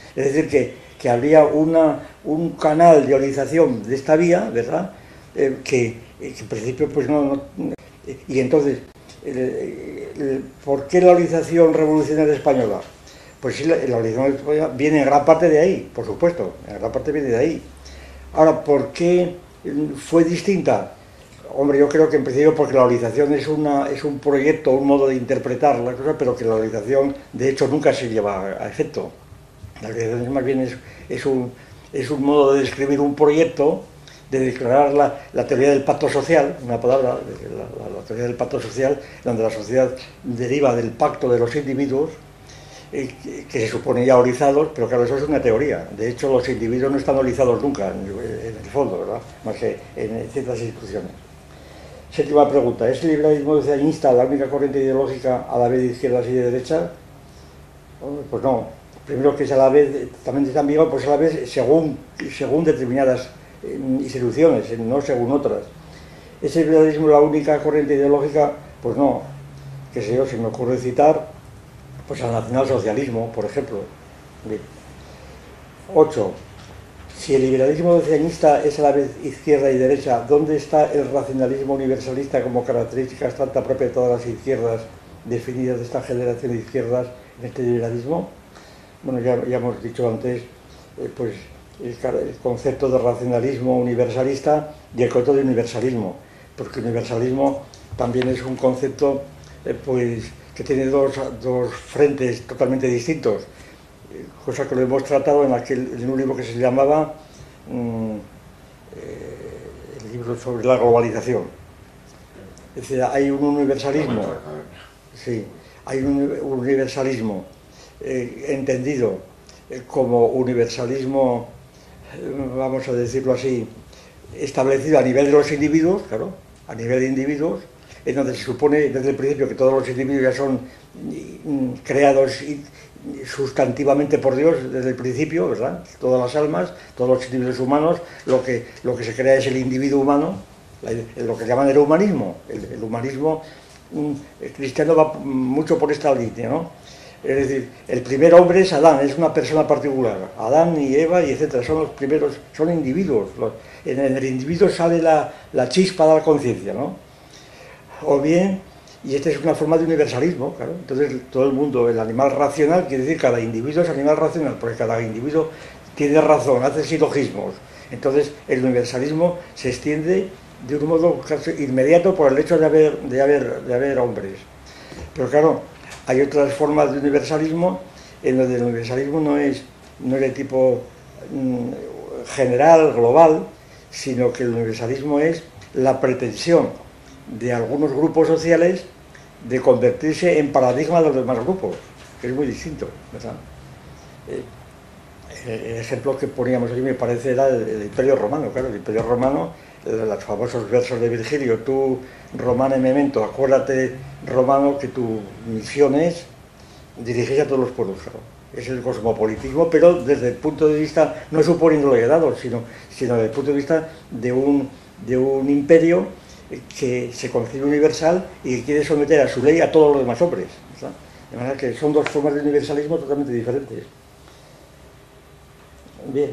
Es decir, que, que habría una, un canal de orientación de esta vía, ¿verdad? Eh, que, que en principio pues no... no y entonces, el, el, ¿por qué la orientación revolucionaria española? Pues sí, la, la orientación española viene en gran parte de ahí, por supuesto, en gran parte viene de ahí. Ahora, ¿por qué fue distinta? Hombre, yo creo que en principio porque la orientación es, una, es un proyecto, un modo de interpretar la cosa, pero que la orientación de hecho nunca se lleva a efecto. La orientación más bien es, es, un, es un modo de describir un proyecto, de declarar la, la teoría del pacto social, una palabra, la, la, la teoría del pacto social, donde la sociedad deriva del pacto de los individuos, eh, que, que se supone ya orizados, pero claro, eso es una teoría. De hecho, los individuos no están orizados nunca, en, en el fondo, ¿verdad? Más que en ciertas instituciones. Séptima pregunta, ¿es el liberalismo decadenista la única corriente ideológica a la vez de izquierdas y de derecha? Pues no. Primero que es a la vez, también es ambiguo, pues a la vez según, según determinadas instituciones, no según otras. ¿Es el liberalismo la única corriente ideológica? Pues no. Que sé yo, se me ocurre citar pues al nacionalsocialismo, por ejemplo. Bien. Ocho. Si el liberalismo decadenista es a la vez izquierda y derecha, ¿dónde está el racionalismo universalista como característica abstracta propia de todas las izquierdas definidas de esta generación de izquierdas en este liberalismo? Bueno, ya, ya hemos dicho antes, eh, pues el, el concepto de racionalismo universalista y el concepto de universalismo, porque universalismo también es un concepto eh, pues que tiene dos, dos frentes totalmente distintos, cosa que lo hemos tratado en, aquel, en un libro que se llamaba mmm, eh, el libro sobre la globalización. Es decir, hay un universalismo, sí, hay un universalismo eh, entendido eh, como universalismo, eh, vamos a decirlo así, establecido a nivel de los individuos, claro, a nivel de individuos, en donde se supone desde el principio que todos los individuos ya son mm, creados y sustantivamente por Dios desde el principio, ¿verdad? Todas las almas, todos los individuos humanos, lo que, lo que se crea es el individuo humano, la, lo que llaman el humanismo. El, el humanismo el cristiano va mucho por esta línea, ¿no? Es decir, el primer hombre es Adán, es una persona particular. Adán y Eva y etcétera, son los primeros, son individuos. Los, en, en el individuo sale la, la chispa de la conciencia, ¿no? O bien, y esta es una forma de universalismo, claro. Entonces todo el mundo, el animal racional, quiere decir cada individuo es animal racional, porque cada individuo tiene razón, hace silogismos. Entonces el universalismo se extiende de un modo casi inmediato por el hecho de haber, de haber, de haber hombres. Pero claro, hay otras formas de universalismo en donde el universalismo no es, no es de tipo mmm, general, global, sino que el universalismo es la pretensión de algunos grupos sociales de convertirse en paradigma de los demás grupos, que es muy distinto, ¿verdad? Eh, el ejemplo que poníamos aquí me parece era el, el Imperio Romano, claro, el Imperio Romano, los famosos versos de Virgilio, tú, Romane memento, acuérdate, Romano, que tu misión es dirigirse a todos los pueblos, claro. Es el cosmopolitismo, pero desde el punto de vista, no suponiendo lo heredado, sino, sino desde el punto de vista de un, de un imperio que se concibe universal y que quiere someter a su ley a todos los demás hombres, ¿verdad? De manera que son dos formas de universalismo totalmente diferentes. Bien.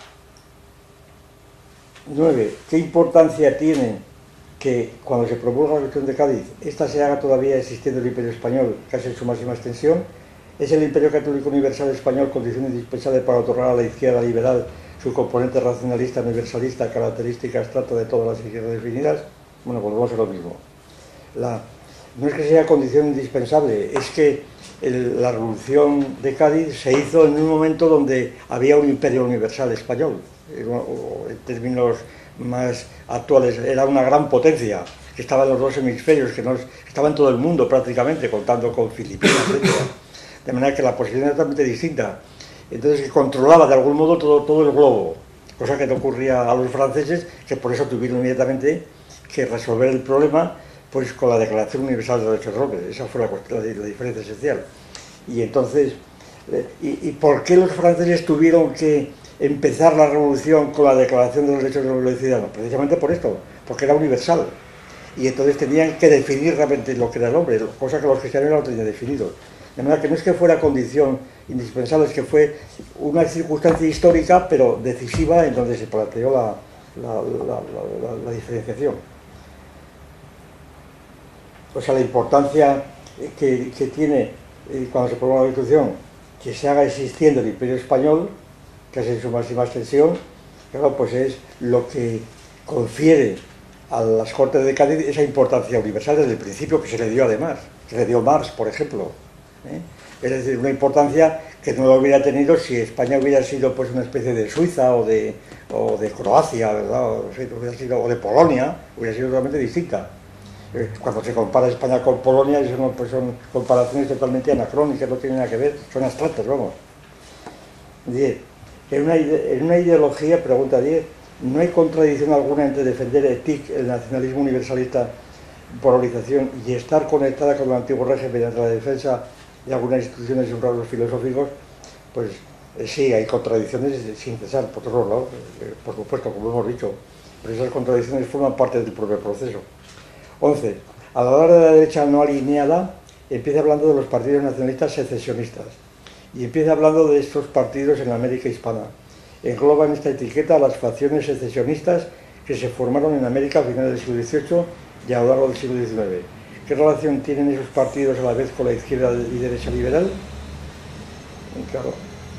Nueve. ¿Qué importancia tiene que cuando se promulga la Constitución de Cádiz, esta se haga todavía existiendo el Imperio Español, casi en su máxima extensión? ¿Es el Imperio Católico Universal Español condición indispensable para otorgar a la izquierda liberal su componente racionalista, universalista, característica abstracta de todas las izquierdas definidas? Bueno, volvemos a lo mismo. La, no es que sea condición indispensable, es que el, la Revolución de Cádiz se hizo en un momento donde había un imperio universal español, en términos más actuales, era una gran potencia, que estaba en los dos hemisferios, que, no, que estaba en todo el mundo prácticamente, contando con Filipinas, etcétera. De manera que la posición era totalmente distinta. Entonces, que controlaba de algún modo todo, todo el globo, cosa que no ocurría a los franceses, que por eso tuvieron inmediatamente que resolver el problema pues con la Declaración Universal de los Derechos del Hombre. Esa fue la, la, la diferencia esencial. Y entonces, eh, y, ¿y por qué los franceses tuvieron que empezar la revolución con la Declaración de los Derechos de los Ciudadanos? Precisamente por esto, porque era universal. Y entonces tenían que definir realmente lo que era el hombre, cosa que los cristianos no lo tenían definido. De manera que no es que fuera condición indispensables, que fue una circunstancia histórica, pero decisiva, en donde se planteó la, la, la, la, la, la diferenciación. O sea, la importancia que, que tiene eh, cuando se propone la Constitución que se haga existiendo el Imperio Español, que es en su máxima extensión, claro, pues es lo que confiere a las Cortes de Cádiz esa importancia universal desde el principio, que se le dio además, que le dio Marx, por ejemplo. ¿eh? Es decir, una importancia que no lo hubiera tenido si España hubiera sido pues una especie de Suiza o de, o de Croacia, ¿verdad? O, hubiera sido, o de Polonia, hubiera sido totalmente distinta. Eh, cuando se compara España con Polonia, eso pues son comparaciones totalmente anacrónicas, no tienen nada que ver, son abstractas, vamos. diez. En una, en una ideología, pregunta diez, ¿no hay contradicción alguna entre defender el T I C, el nacionalismo universalista, polarización, y estar conectada con el antiguo régimen mediante la defensa de algunas instituciones y rasgos filosóficos? Pues eh, sí, hay contradicciones sin cesar, por todos lados, eh, por supuesto, como hemos dicho, pero esas contradicciones forman parte del propio proceso. once. Al hablar de la derecha no alineada, empieza hablando de los partidos nacionalistas secesionistas y empieza hablando de estos partidos en la América hispana. Engloba en esta etiqueta las facciones secesionistas que se formaron en América a finales del siglo dieciocho y a lo largo del siglo diecinueve. ¿Qué relación tienen esos partidos a la vez con la izquierda y derecha liberal? Claro,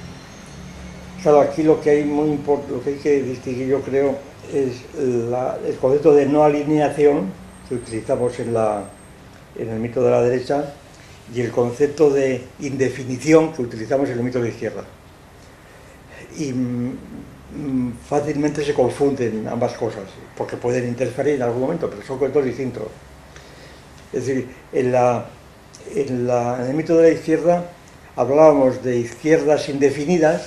claro aquí lo que hay muy importante, lo que hay que distinguir, yo creo, es la, el concepto de no alineación que utilizamos en, la, en el mito de la derecha y el concepto de indefinición que utilizamos en el mito de la izquierda. Y mm, fácilmente se confunden ambas cosas, porque pueden interferir en algún momento, pero son conceptos distintos. Es decir, en, la, en, la, en el mito de la izquierda hablábamos de izquierdas indefinidas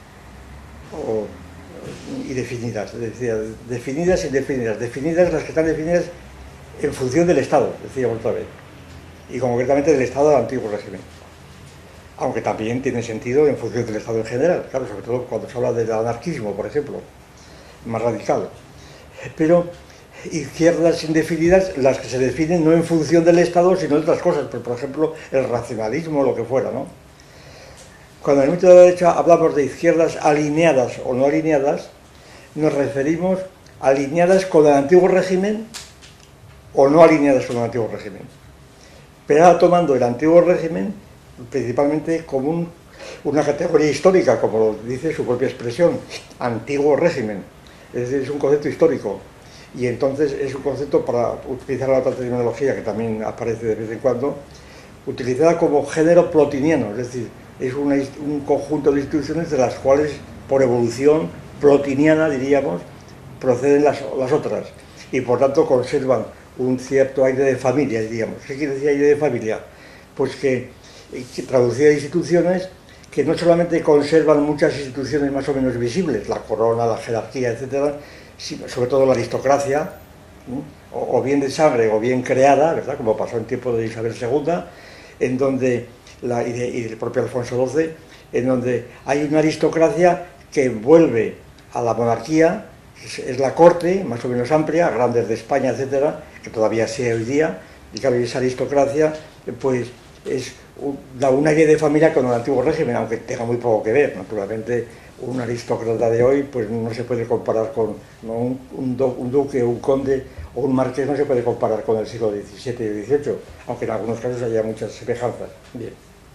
o indefinidas, es decir, definidas e indefinidas. Definidas las que están definidas en función del Estado, decíamos otra vez, y concretamente del Estado del antiguo régimen. Aunque también tiene sentido en función del Estado en general, claro, sobre todo cuando se habla del anarquismo, por ejemplo, más radical. Pero izquierdas indefinidas, las que se definen no en función del Estado, sino de otras cosas, por ejemplo, el racionalismo o lo que fuera, ¿no? Cuando en el mito de la derecha hablamos de izquierdas alineadas o no alineadas, nos referimos a alineadas con el antiguo régimen o no alineadas con el antiguo régimen. Pero ahora tomando el antiguo régimen principalmente como un, una categoría histórica, como lo dice su propia expresión, antiguo régimen. Es decir, es un concepto histórico. Y entonces es un concepto, para utilizar la otra terminología que también aparece de vez en cuando, utilizada como género plotiniano, es decir, es una, un conjunto de instituciones de las cuales, por evolución plotiniana, diríamos, proceden las, las otras, y por tanto conservan un cierto aire de familia, diríamos. ¿Qué quiere decir aire de familia? Pues que, que traducida a instituciones que no solamente conservan muchas instituciones más o menos visibles, la corona, la jerarquía, etcétera, sino sobre todo la aristocracia, ¿no? o, o bien de sangre o bien creada, ¿verdad? Como pasó en tiempo de Isabel segunda, en donde, la, y, de, y del propio Alfonso doce, en donde hay una aristocracia que vuelve a la monarquía, es, es la corte, más o menos amplia, grandes de España, etcétera, que todavía sea hoy día, y claro, esa aristocracia, pues, es un, da un aire de familia con el antiguo régimen, aunque tenga muy poco que ver. Naturalmente, un aristócrata de hoy pues no se puede comparar con ¿no? un, un, do, un duque, un conde o un marqués, no se puede comparar con el siglo diecisiete y dieciocho, aunque en algunos casos haya muchas semejanzas. Bien.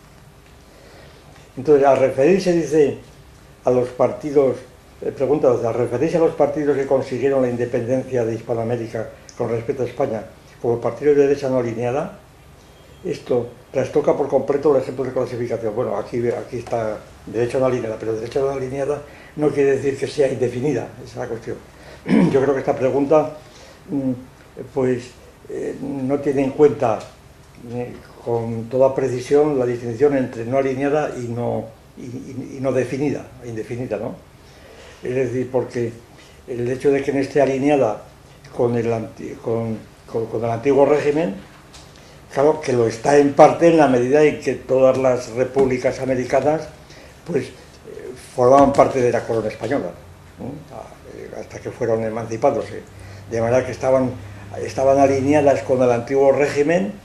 Entonces, al referirse, dice, a los partidos, eh, pregunta, al referirse a los partidos que consiguieron la independencia de Hispanoamérica con respecto a España como partidos de derecha no alineada, esto trastoca por completo el ejemplo de clasificación. Bueno, aquí, aquí está derecha no alineada, pero derecha no alineada no quiere decir que sea indefinida, esa es la cuestión. Yo creo que esta pregunta pues eh, no tiene en cuenta eh, con toda precisión la distinción entre no alineada y no, y, y, y no definida, indefinida, ¿no? Es decir, porque el hecho de que no esté alineada con el, con, con, con el antiguo régimen, claro que lo está en parte en la medida en que todas las repúblicas americanas pues formaban parte de la corona española, ¿no? Hasta que fueron emancipándose, de manera que estaban, estaban alineadas con el antiguo régimen,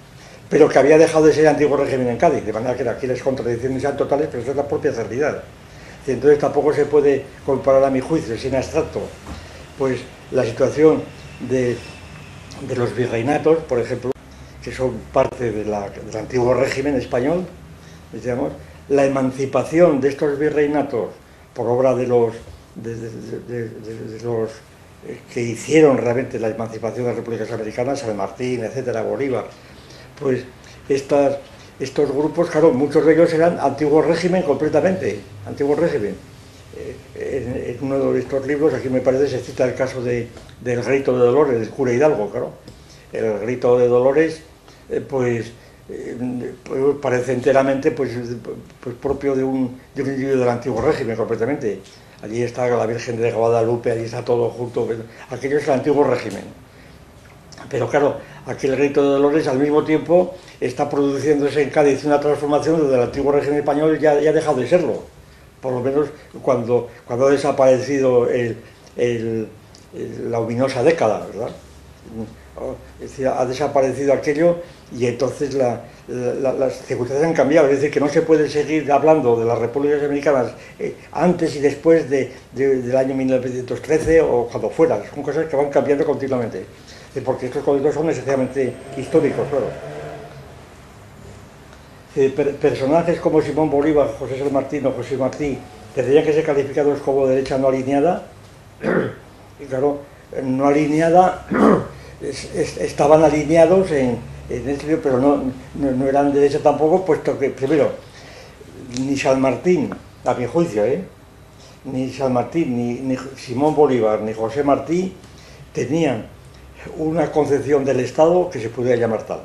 pero que había dejado de ser antiguo régimen en Cádiz, de manera que aquí las contradicciones sean totales, pero esa es la propia realidad. Entonces tampoco se puede comparar, a mi juicio, sin abstracto, pues la situación de, de los virreinatos, por ejemplo, que son parte de la, del antiguo régimen español, digamos, la emancipación de estos virreinatos por obra de los, de, de, de, de, de los que hicieron realmente la emancipación de las repúblicas americanas, San Martín, etcétera, Bolívar, pues estas, estos grupos, claro, muchos de ellos eran antiguo régimen completamente, antiguo régimen. Eh, en, en uno de estos libros, aquí me parece, se cita el caso de, del grito de Dolores, del cura Hidalgo, claro. El grito de Dolores, eh, pues, eh, pues parece enteramente pues, pues propio de un, de un individuo del antiguo régimen completamente. Allí está la Virgen de Guadalupe, allí está todo junto, aquello es el antiguo régimen. Pero claro, aquel grito de Dolores al mismo tiempo está produciéndose en Cádiz una transformación desde el antiguo régimen español ya, ya ha dejado de serlo. Por lo menos cuando, cuando ha desaparecido el, el, el, la ominosa década, ¿verdad? Es decir, ha desaparecido aquello y entonces la, la, las circunstancias han cambiado. Es decir, que no se puede seguir hablando de las repúblicas americanas eh, antes y después de, de, del año mil novecientos trece o cuando fuera. Son cosas que van cambiando continuamente. Porque estos conceptos son necesariamente históricos, claro. Per personajes como Simón Bolívar, José San Martín o José Martí tendrían que ser calificados como derecha no alineada. Y claro, no alineada, es, es, estaban alineados en, en este, pero no, no, no eran derecha tampoco, puesto que, primero, ni San Martín, a mi juicio, ¿eh? ni San Martín, ni, ni Simón Bolívar, ni José Martí tenían una concepción del Estado que se pudiera llamar tal.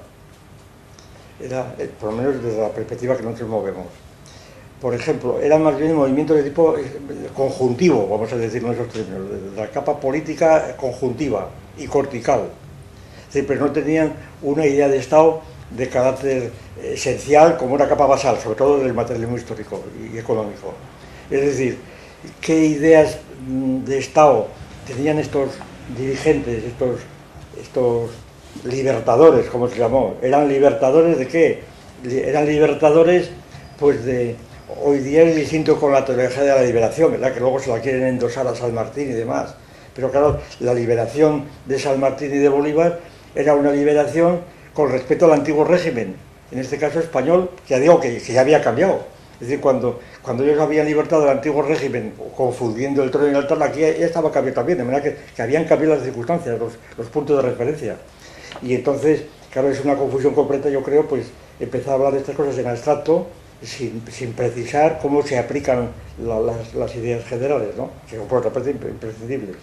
Era, por lo menos desde la perspectiva que nosotros movemos. Por ejemplo, eran más bien movimientos de tipo conjuntivo, vamos a decir en esos términos, de la capa política conjuntiva y cortical. Es decir, pero no tenían una idea de Estado de carácter esencial como una capa basal, sobre todo del materialismo histórico y económico. Es decir, ¿qué ideas de Estado tenían estos dirigentes, estos estos libertadores, como se llamó? ¿Eran libertadores de qué? Eran libertadores, pues de... Hoy día es distinto con la teología de la liberación, ¿verdad? Que luego se la quieren endosar a San Martín y demás. Pero claro, la liberación de San Martín y de Bolívar era una liberación con respecto al antiguo régimen, en este caso español, que ya digo que, que ya había cambiado. Es decir, cuando, cuando ellos habían libertado el antiguo régimen, confundiendo el trono y el altar, aquí ya estaba cambiado también, de manera que, que habían cambiado las circunstancias, los, los puntos de referencia. Y entonces, claro, es una confusión completa, yo creo, pues empezar a hablar de estas cosas en abstracto, sin, sin precisar cómo se aplican la, las, las ideas generales, ¿no? Que son por otra parte imprescindibles.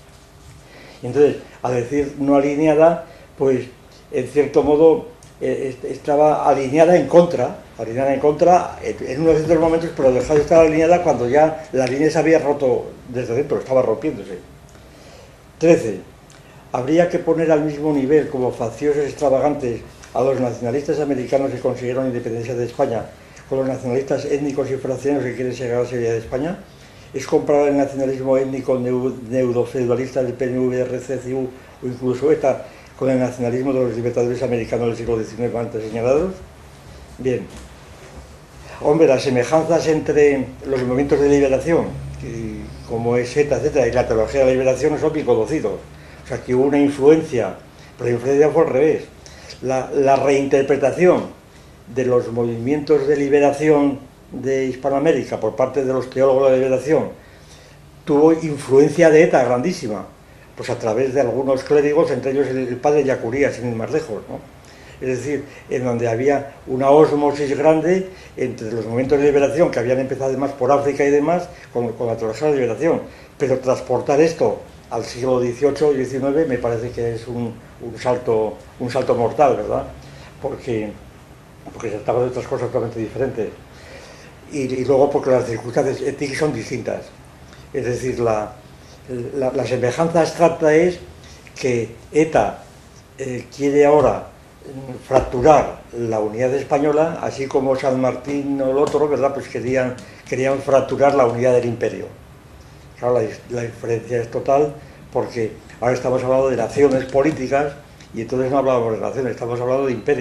Y entonces, al decir no alineada, pues en cierto modo eh, estaba alineada en contra, alineada en contra en unos ciertos momentos, pero dejó de estar alineada cuando ya la línea se había roto desde dentro, estaba rompiéndose. trece. Habría que poner al mismo nivel como facciosos extravagantes a los nacionalistas americanos que consiguieron la independencia de España con los nacionalistas étnicos y fraccionarios que quieren llegar a la seguridad de España. Es comparar el nacionalismo étnico neurofeudalista del P N V, R C C U o incluso ETA con el nacionalismo de los libertadores americanos del siglo diecinueve antes señalados. Bien. Hombre, las semejanzas entre los movimientos de liberación, que, como es ETA, etcétera, y la teología de la liberación son bien conocidos. O sea, que hubo una influencia, pero la influencia fue al revés. La, la reinterpretación de los movimientos de liberación de Hispanoamérica por parte de los teólogos de la liberación tuvo influencia de ETA grandísima, pues a través de algunos clérigos, entre ellos el, el padre Yacuría, sin ir más lejos, ¿no? Es decir, en donde había una ósmosis grande entre los movimientos de liberación que habían empezado además por África y demás, con, con la teología de la liberación. Pero transportar esto al siglo dieciocho y diecinueve me parece que es un, un, salto, un salto mortal, ¿verdad? Porque, porque se trata de otras cosas totalmente diferentes. Y, y luego porque las circunstancias éticas son distintas. Es decir, la, la, la semejanza abstracta es que ETA eh, quiere ahora fracturar la unidad española, así como San Martín o el otro, ¿verdad? Pues querían, querían fracturar la unidad del imperio. Claro, la, la diferencia es total, porque ahora estamos hablando de naciones políticas y entonces no hablábamos de naciones, estamos hablando de imperios.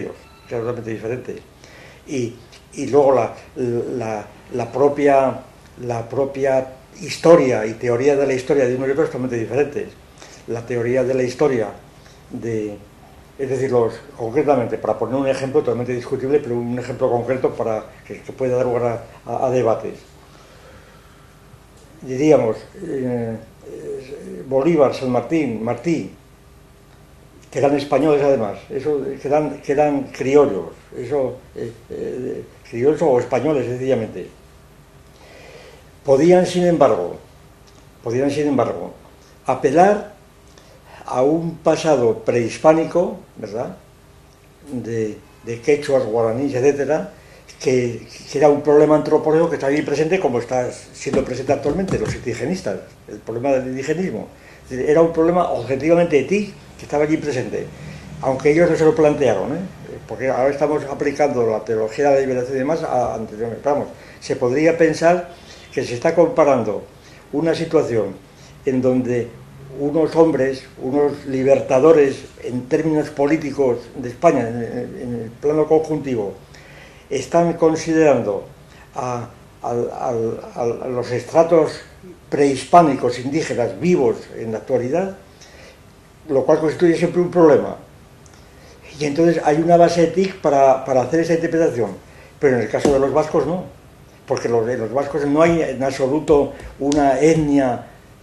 que era totalmente diferente. Y, y luego la, la, la, propia, la propia historia y teoría de la historia de uno y otro es totalmente diferentes. La teoría de la historia, de, es decir, los, concretamente, para poner un ejemplo totalmente discutible, pero un ejemplo concreto para que, que pueda dar lugar a, a, a debates. Diríamos, eh, Bolívar, San Martín, Martí, que eran españoles además, eso, que, eran, que eran criollos, eso, eh, eh, criollos o españoles sencillamente. Podían, sin embargo, podían, sin embargo, apelar a un pasado prehispánico, ¿verdad?, de, de quechuas, guaraníes, etcétera, que, que era un problema antropológico que está bien presente, como está siendo presente actualmente, los indigenistas, el problema del indigenismo. Era un problema objetivamente ético que estaba allí presente, aunque ellos no se lo plantearon, ¿eh? Porque ahora estamos aplicando la teología de la liberación y demás a anteriormente. Vamos, se podría pensar que se está comparando una situación en donde unos hombres, unos libertadores en términos políticos de España, en, en el plano conjuntivo, están considerando a, a, a, a los estratos prehispánicos indígenas vivos en la actualidad, lo cual constituye siempre un problema. Y entonces hay una base ética para, para hacer esa interpretación, pero en el caso de los vascos no, porque los, en los vascos no hay en absoluto una etnia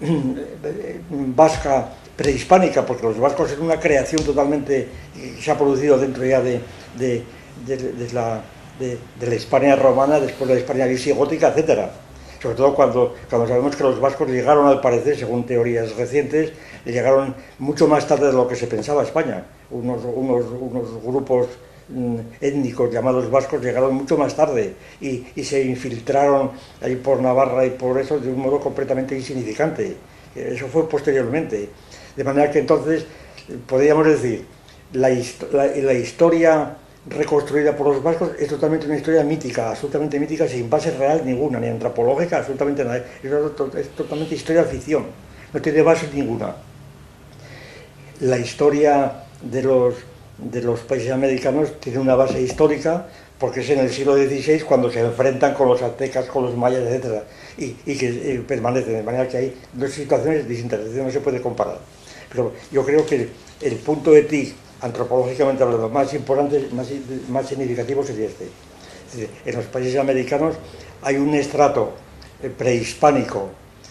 vasca prehispánica, porque los vascos es una creación totalmente que se ha producido dentro ya de, de, de, de, la, de, de la Hispania romana, después de la Hispania visigótica, etcétera. Sobre todo cuando, cuando sabemos que los vascos llegaron, al parecer, según teorías recientes, llegaron mucho más tarde de lo que se pensaba a España. Unos, unos, unos grupos étnicos llamados vascos llegaron mucho más tarde y, y se infiltraron ahí por Navarra y por eso de un modo completamente insignificante. Eso fue posteriormente. De manera que entonces podríamos decir la, la, la historia reconstruida por los vascos es totalmente una historia mítica, absolutamente mítica, sin base real ninguna, ni antropológica, absolutamente nada. Es, es totalmente historia ficción, no tiene base ninguna. La historia de los de los países americanos tiene una base histórica porque es en el siglo dieciséis cuando se enfrentan con los aztecas, con los mayas, etcétera, y, y que eh, permanecen, de manera que hay dos situaciones distintas, no se puede comparar. Pero yo creo que el punto ético, antropológicamente hablando, más importante, más, más significativo sería este. Es decir, en los países americanos hay un estrato prehispánico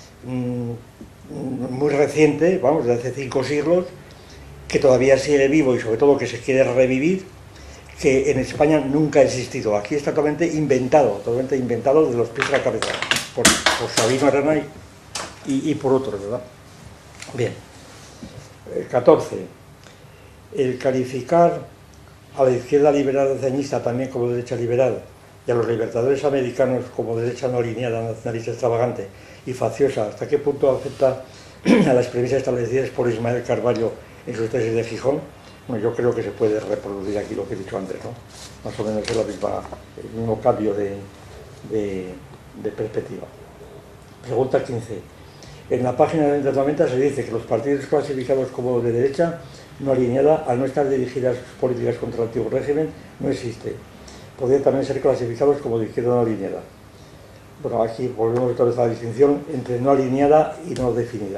mmm, muy reciente, vamos, de hace cinco siglos, que todavía sigue vivo y sobre todo que se quiere revivir, que en España nunca ha existido. Aquí está totalmente inventado, totalmente inventado de los pies a la cabeza, por, por Sabino Arana y, y por otros, ¿verdad? Bien. catorce. El calificar a la izquierda liberal nacionalista también como derecha liberal y a los libertadores americanos como derecha no alineada, nacionalista extravagante y facciosa, ¿hasta qué punto afecta a las premisas establecidas por Ismael Carballo en sus tesis de Gijón? Bueno, yo creo que se puede reproducir aquí lo que he dicho antes, ¿no? Más o menos es la misma, el mismo cambio de, de, de perspectiva. Pregunta quince. En la página de noventa se dice que los partidos clasificados como de derecha no alineada, al no estar dirigidas sus políticas contra el antiguo régimen, no existe. Podrían también ser clasificados como de izquierda no alineada. Bueno, aquí volvemos otra vez a la distinción entre no alineada y no definida.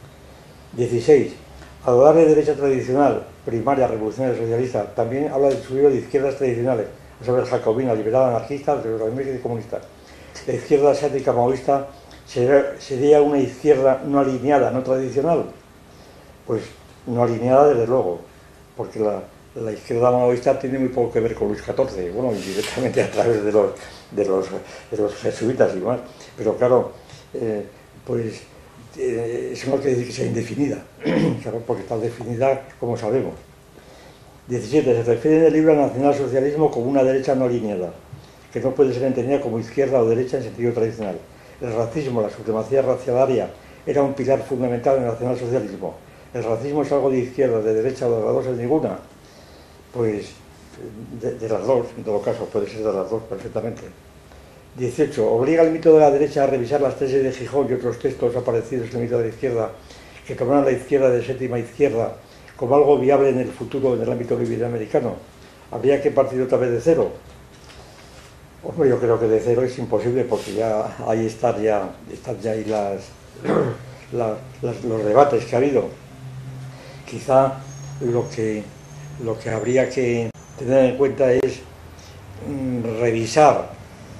dieciséis. Al hablar de derecha tradicional, primaria, revolucionaria, socialista, también habla del suyo de izquierdas tradicionales, a saber, jacobina, liberal, anarquista, y comunista. La izquierda asiática maoísta sería, sería una izquierda no alineada, no tradicional. Pues no alineada desde luego, porque la, la izquierda maoísta tiene muy poco que ver con Luis catorce, bueno, indirectamente a través de los, de los, de los jesuitas y demás, pero claro, eh, pues eh, eso no quiere decir que sea indefinida, porque está definida como sabemos. diecisiete. Se refiere en el libro al nacionalsocialismo como una derecha no alineada, que no puede ser entendida como izquierda o derecha en sentido tradicional. El racismo, la supremacía racial aria, era un pilar fundamental en el nacionalsocialismo. ¿El racismo es algo de izquierda, de derecha o de las dos en ninguna? Pues de, de las dos, en todo caso, puede ser de las dos perfectamente. dieciocho. Obliga el mito de la derecha a revisar las tesis de Gijón y otros textos aparecidos en el mito de la izquierda, que tomaron la izquierda de séptima izquierda como algo viable en el futuro en el ámbito iberoamericano. ¿habría que partir otra vez de cero? Hombre, yo creo que de cero es imposible, porque ya ahí están ya, están ya ahí las, la, las, los debates que ha habido. Quizá lo que, lo que habría que tener en cuenta es mm, revisar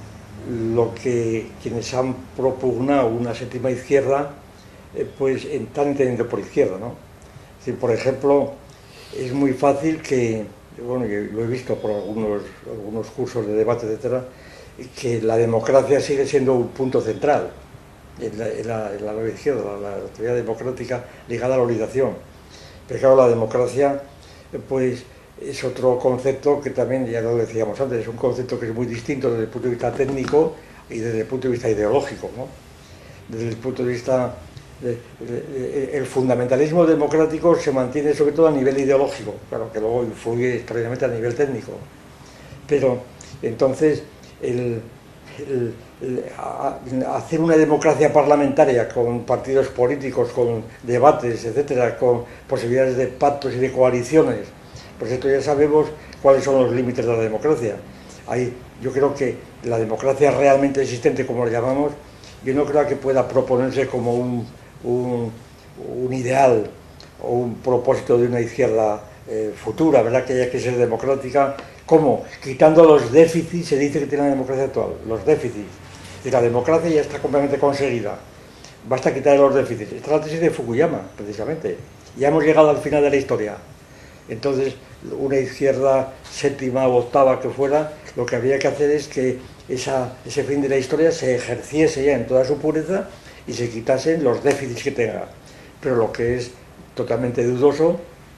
lo que quienes han propugnado una séptima izquierda, eh, pues están entendiendo por izquierda, ¿no? Es decir, por ejemplo, es muy fácil que, bueno, yo lo he visto por algunos, algunos cursos de debate, etcétera, que la democracia sigue siendo un punto central en la, en la, en la nueva izquierda, la, la teoría democrática ligada a la organización. Pero claro, la democracia, pues, es otro concepto que también, ya lo decíamos antes, es un concepto que es muy distinto desde el punto de vista técnico y desde el punto de vista ideológico, ¿no? Desde el punto de vista... De, de, de, el fundamentalismo democrático se mantiene sobre todo a nivel ideológico, claro, que luego influye extraordinariamente a nivel técnico. Pero, entonces, el, el, el, a, hacer una democracia parlamentaria con partidos políticos, con debates, etcétera, con posibilidades de pactos y de coaliciones, pues esto ya sabemos cuáles son los límites de la democracia. Ahí, yo creo que la democracia realmente existente, como lo llamamos, yo no creo que pueda proponerse como un, un, un ideal o un propósito de una izquierda eh, futura, ¿verdad? Que haya que ser democrática. ¿Cómo? Quitando los déficits, se dice que tiene la democracia actual, los déficits. Y la democracia ya está completamente conseguida. Basta quitar los déficits. Esta es la tesis de Fukuyama, precisamente. Ya hemos llegado al final de la historia. Entonces, una izquierda séptima o octava que fuera, lo que habría que hacer es que esa, ese fin de la historia se ejerciese ya en toda su pureza y se quitasen los déficits que tenga. Pero lo que es totalmente dudoso,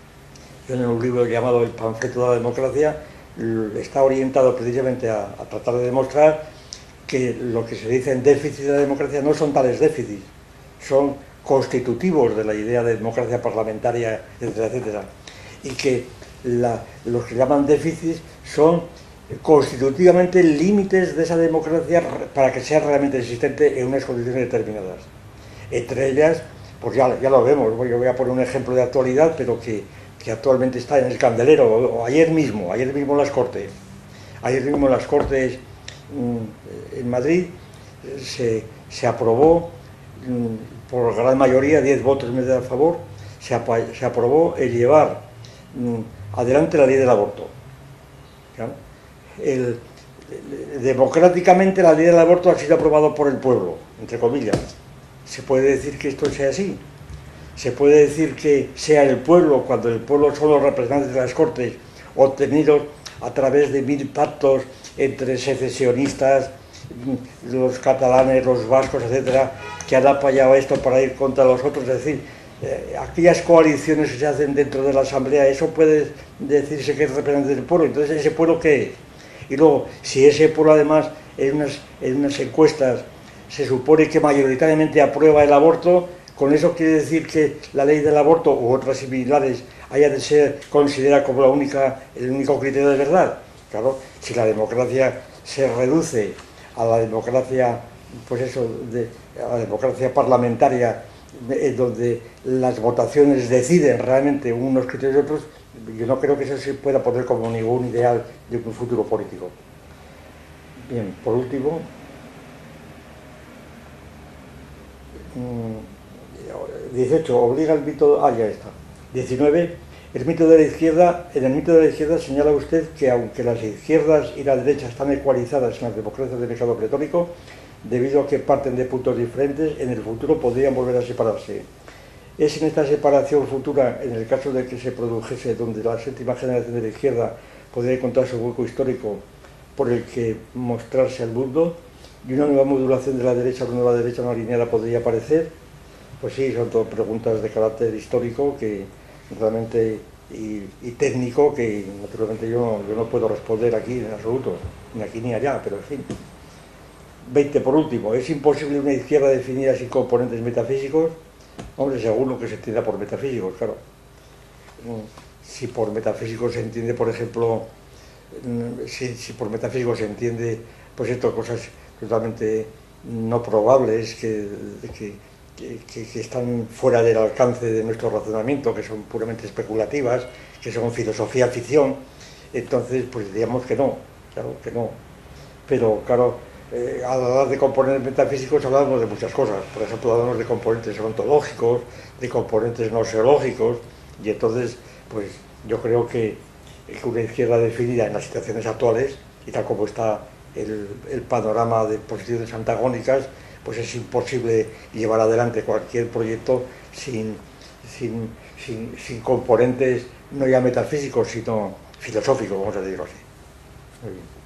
yo en un libro llamado El panfleto de la democracia, está orientado precisamente a, a tratar de demostrar que lo que se dice en déficit de la democracia no son tales déficits, son constitutivos de la idea de democracia parlamentaria, etcétera, etcétera. Y que la, los que llaman déficits son constitutivamente límites de esa democracia para que sea realmente existente en unas condiciones determinadas. Entre ellas, pues ya, ya lo vemos, yo voy a poner un ejemplo de actualidad, pero que, que actualmente está en el candelero, o, o ayer mismo, ayer mismo en las Cortes. Ayer mismo en las Cortes mmm, en Madrid se, se aprobó mmm, por gran mayoría, diez votos a favor, se, se aprobó el llevar adelante la ley del aborto. El, el, democráticamente la ley del aborto ha sido aprobada por el pueblo, entre comillas. ¿Se puede decir que esto sea así? ¿Se puede decir que sea el pueblo, cuando el pueblo son los representantes de las Cortes, obtenidos a través de mil pactos entre secesionistas, los catalanes, los vascos, etcétera, que han apoyado esto para ir contra los otros? Es decir, Eh, aquellas coaliciones que se hacen dentro de la Asamblea, eso puede decirse que es representante del pueblo. Entonces, ¿ese pueblo qué es? Y luego, si ese pueblo además en unas, en unas encuestas se supone que mayoritariamente aprueba el aborto, con eso quiere decir que la ley del aborto u otras similares haya de ser considerada como la única, el único criterio de verdad. Claro, si la democracia se reduce a la democracia, pues eso, de, a la democracia parlamentaria, donde las votaciones deciden realmente unos criterios y otros, yo no creo que eso se pueda poner como ningún ideal de un futuro político. Bien, por último, dieciocho, obliga el mito, ah, ya está. diecinueve, el mito de la izquierda, en el mito de la izquierda señala usted que aunque las izquierdas y la derecha están ecualizadas en las democracias del mercado pletórico, debido a que parten de puntos diferentes, en el futuro podrían volver a separarse. Es en esta separación futura, en el caso de que se produjese, donde la séptima generación de la izquierda podría encontrar su hueco histórico por el que mostrarse al mundo, y una nueva modulación de la derecha, una nueva derecha no alineada podría aparecer. Pues sí, son todas preguntas de carácter histórico que realmente y, y técnico que naturalmente yo no, yo no puedo responder aquí en absoluto, ni aquí ni allá, pero en fin. veinte, por último, ¿es imposible una izquierda definida sin componentes metafísicos? Hombre, según lo que se entienda por metafísicos, claro. Si por metafísicos se entiende, por ejemplo, si, si por metafísicos se entiende, pues esto, cosas totalmente no probables, que, que, que, que están fuera del alcance de nuestro razonamiento, que son puramente especulativas, que son filosofía ficción, entonces pues diríamos que no, claro que no. Pero claro, eh, al hablar de componentes metafísicos hablamos de muchas cosas. Por ejemplo, hablamos de componentes ontológicos, de componentes noseológicos, y entonces pues yo creo que, que una izquierda definida en las situaciones actuales, y tal como está el, el panorama de posiciones antagónicas, pues es imposible llevar adelante cualquier proyecto sin, sin, sin, sin componentes no ya metafísicos, sino filosóficos, vamos a decirlo así. Muy bien.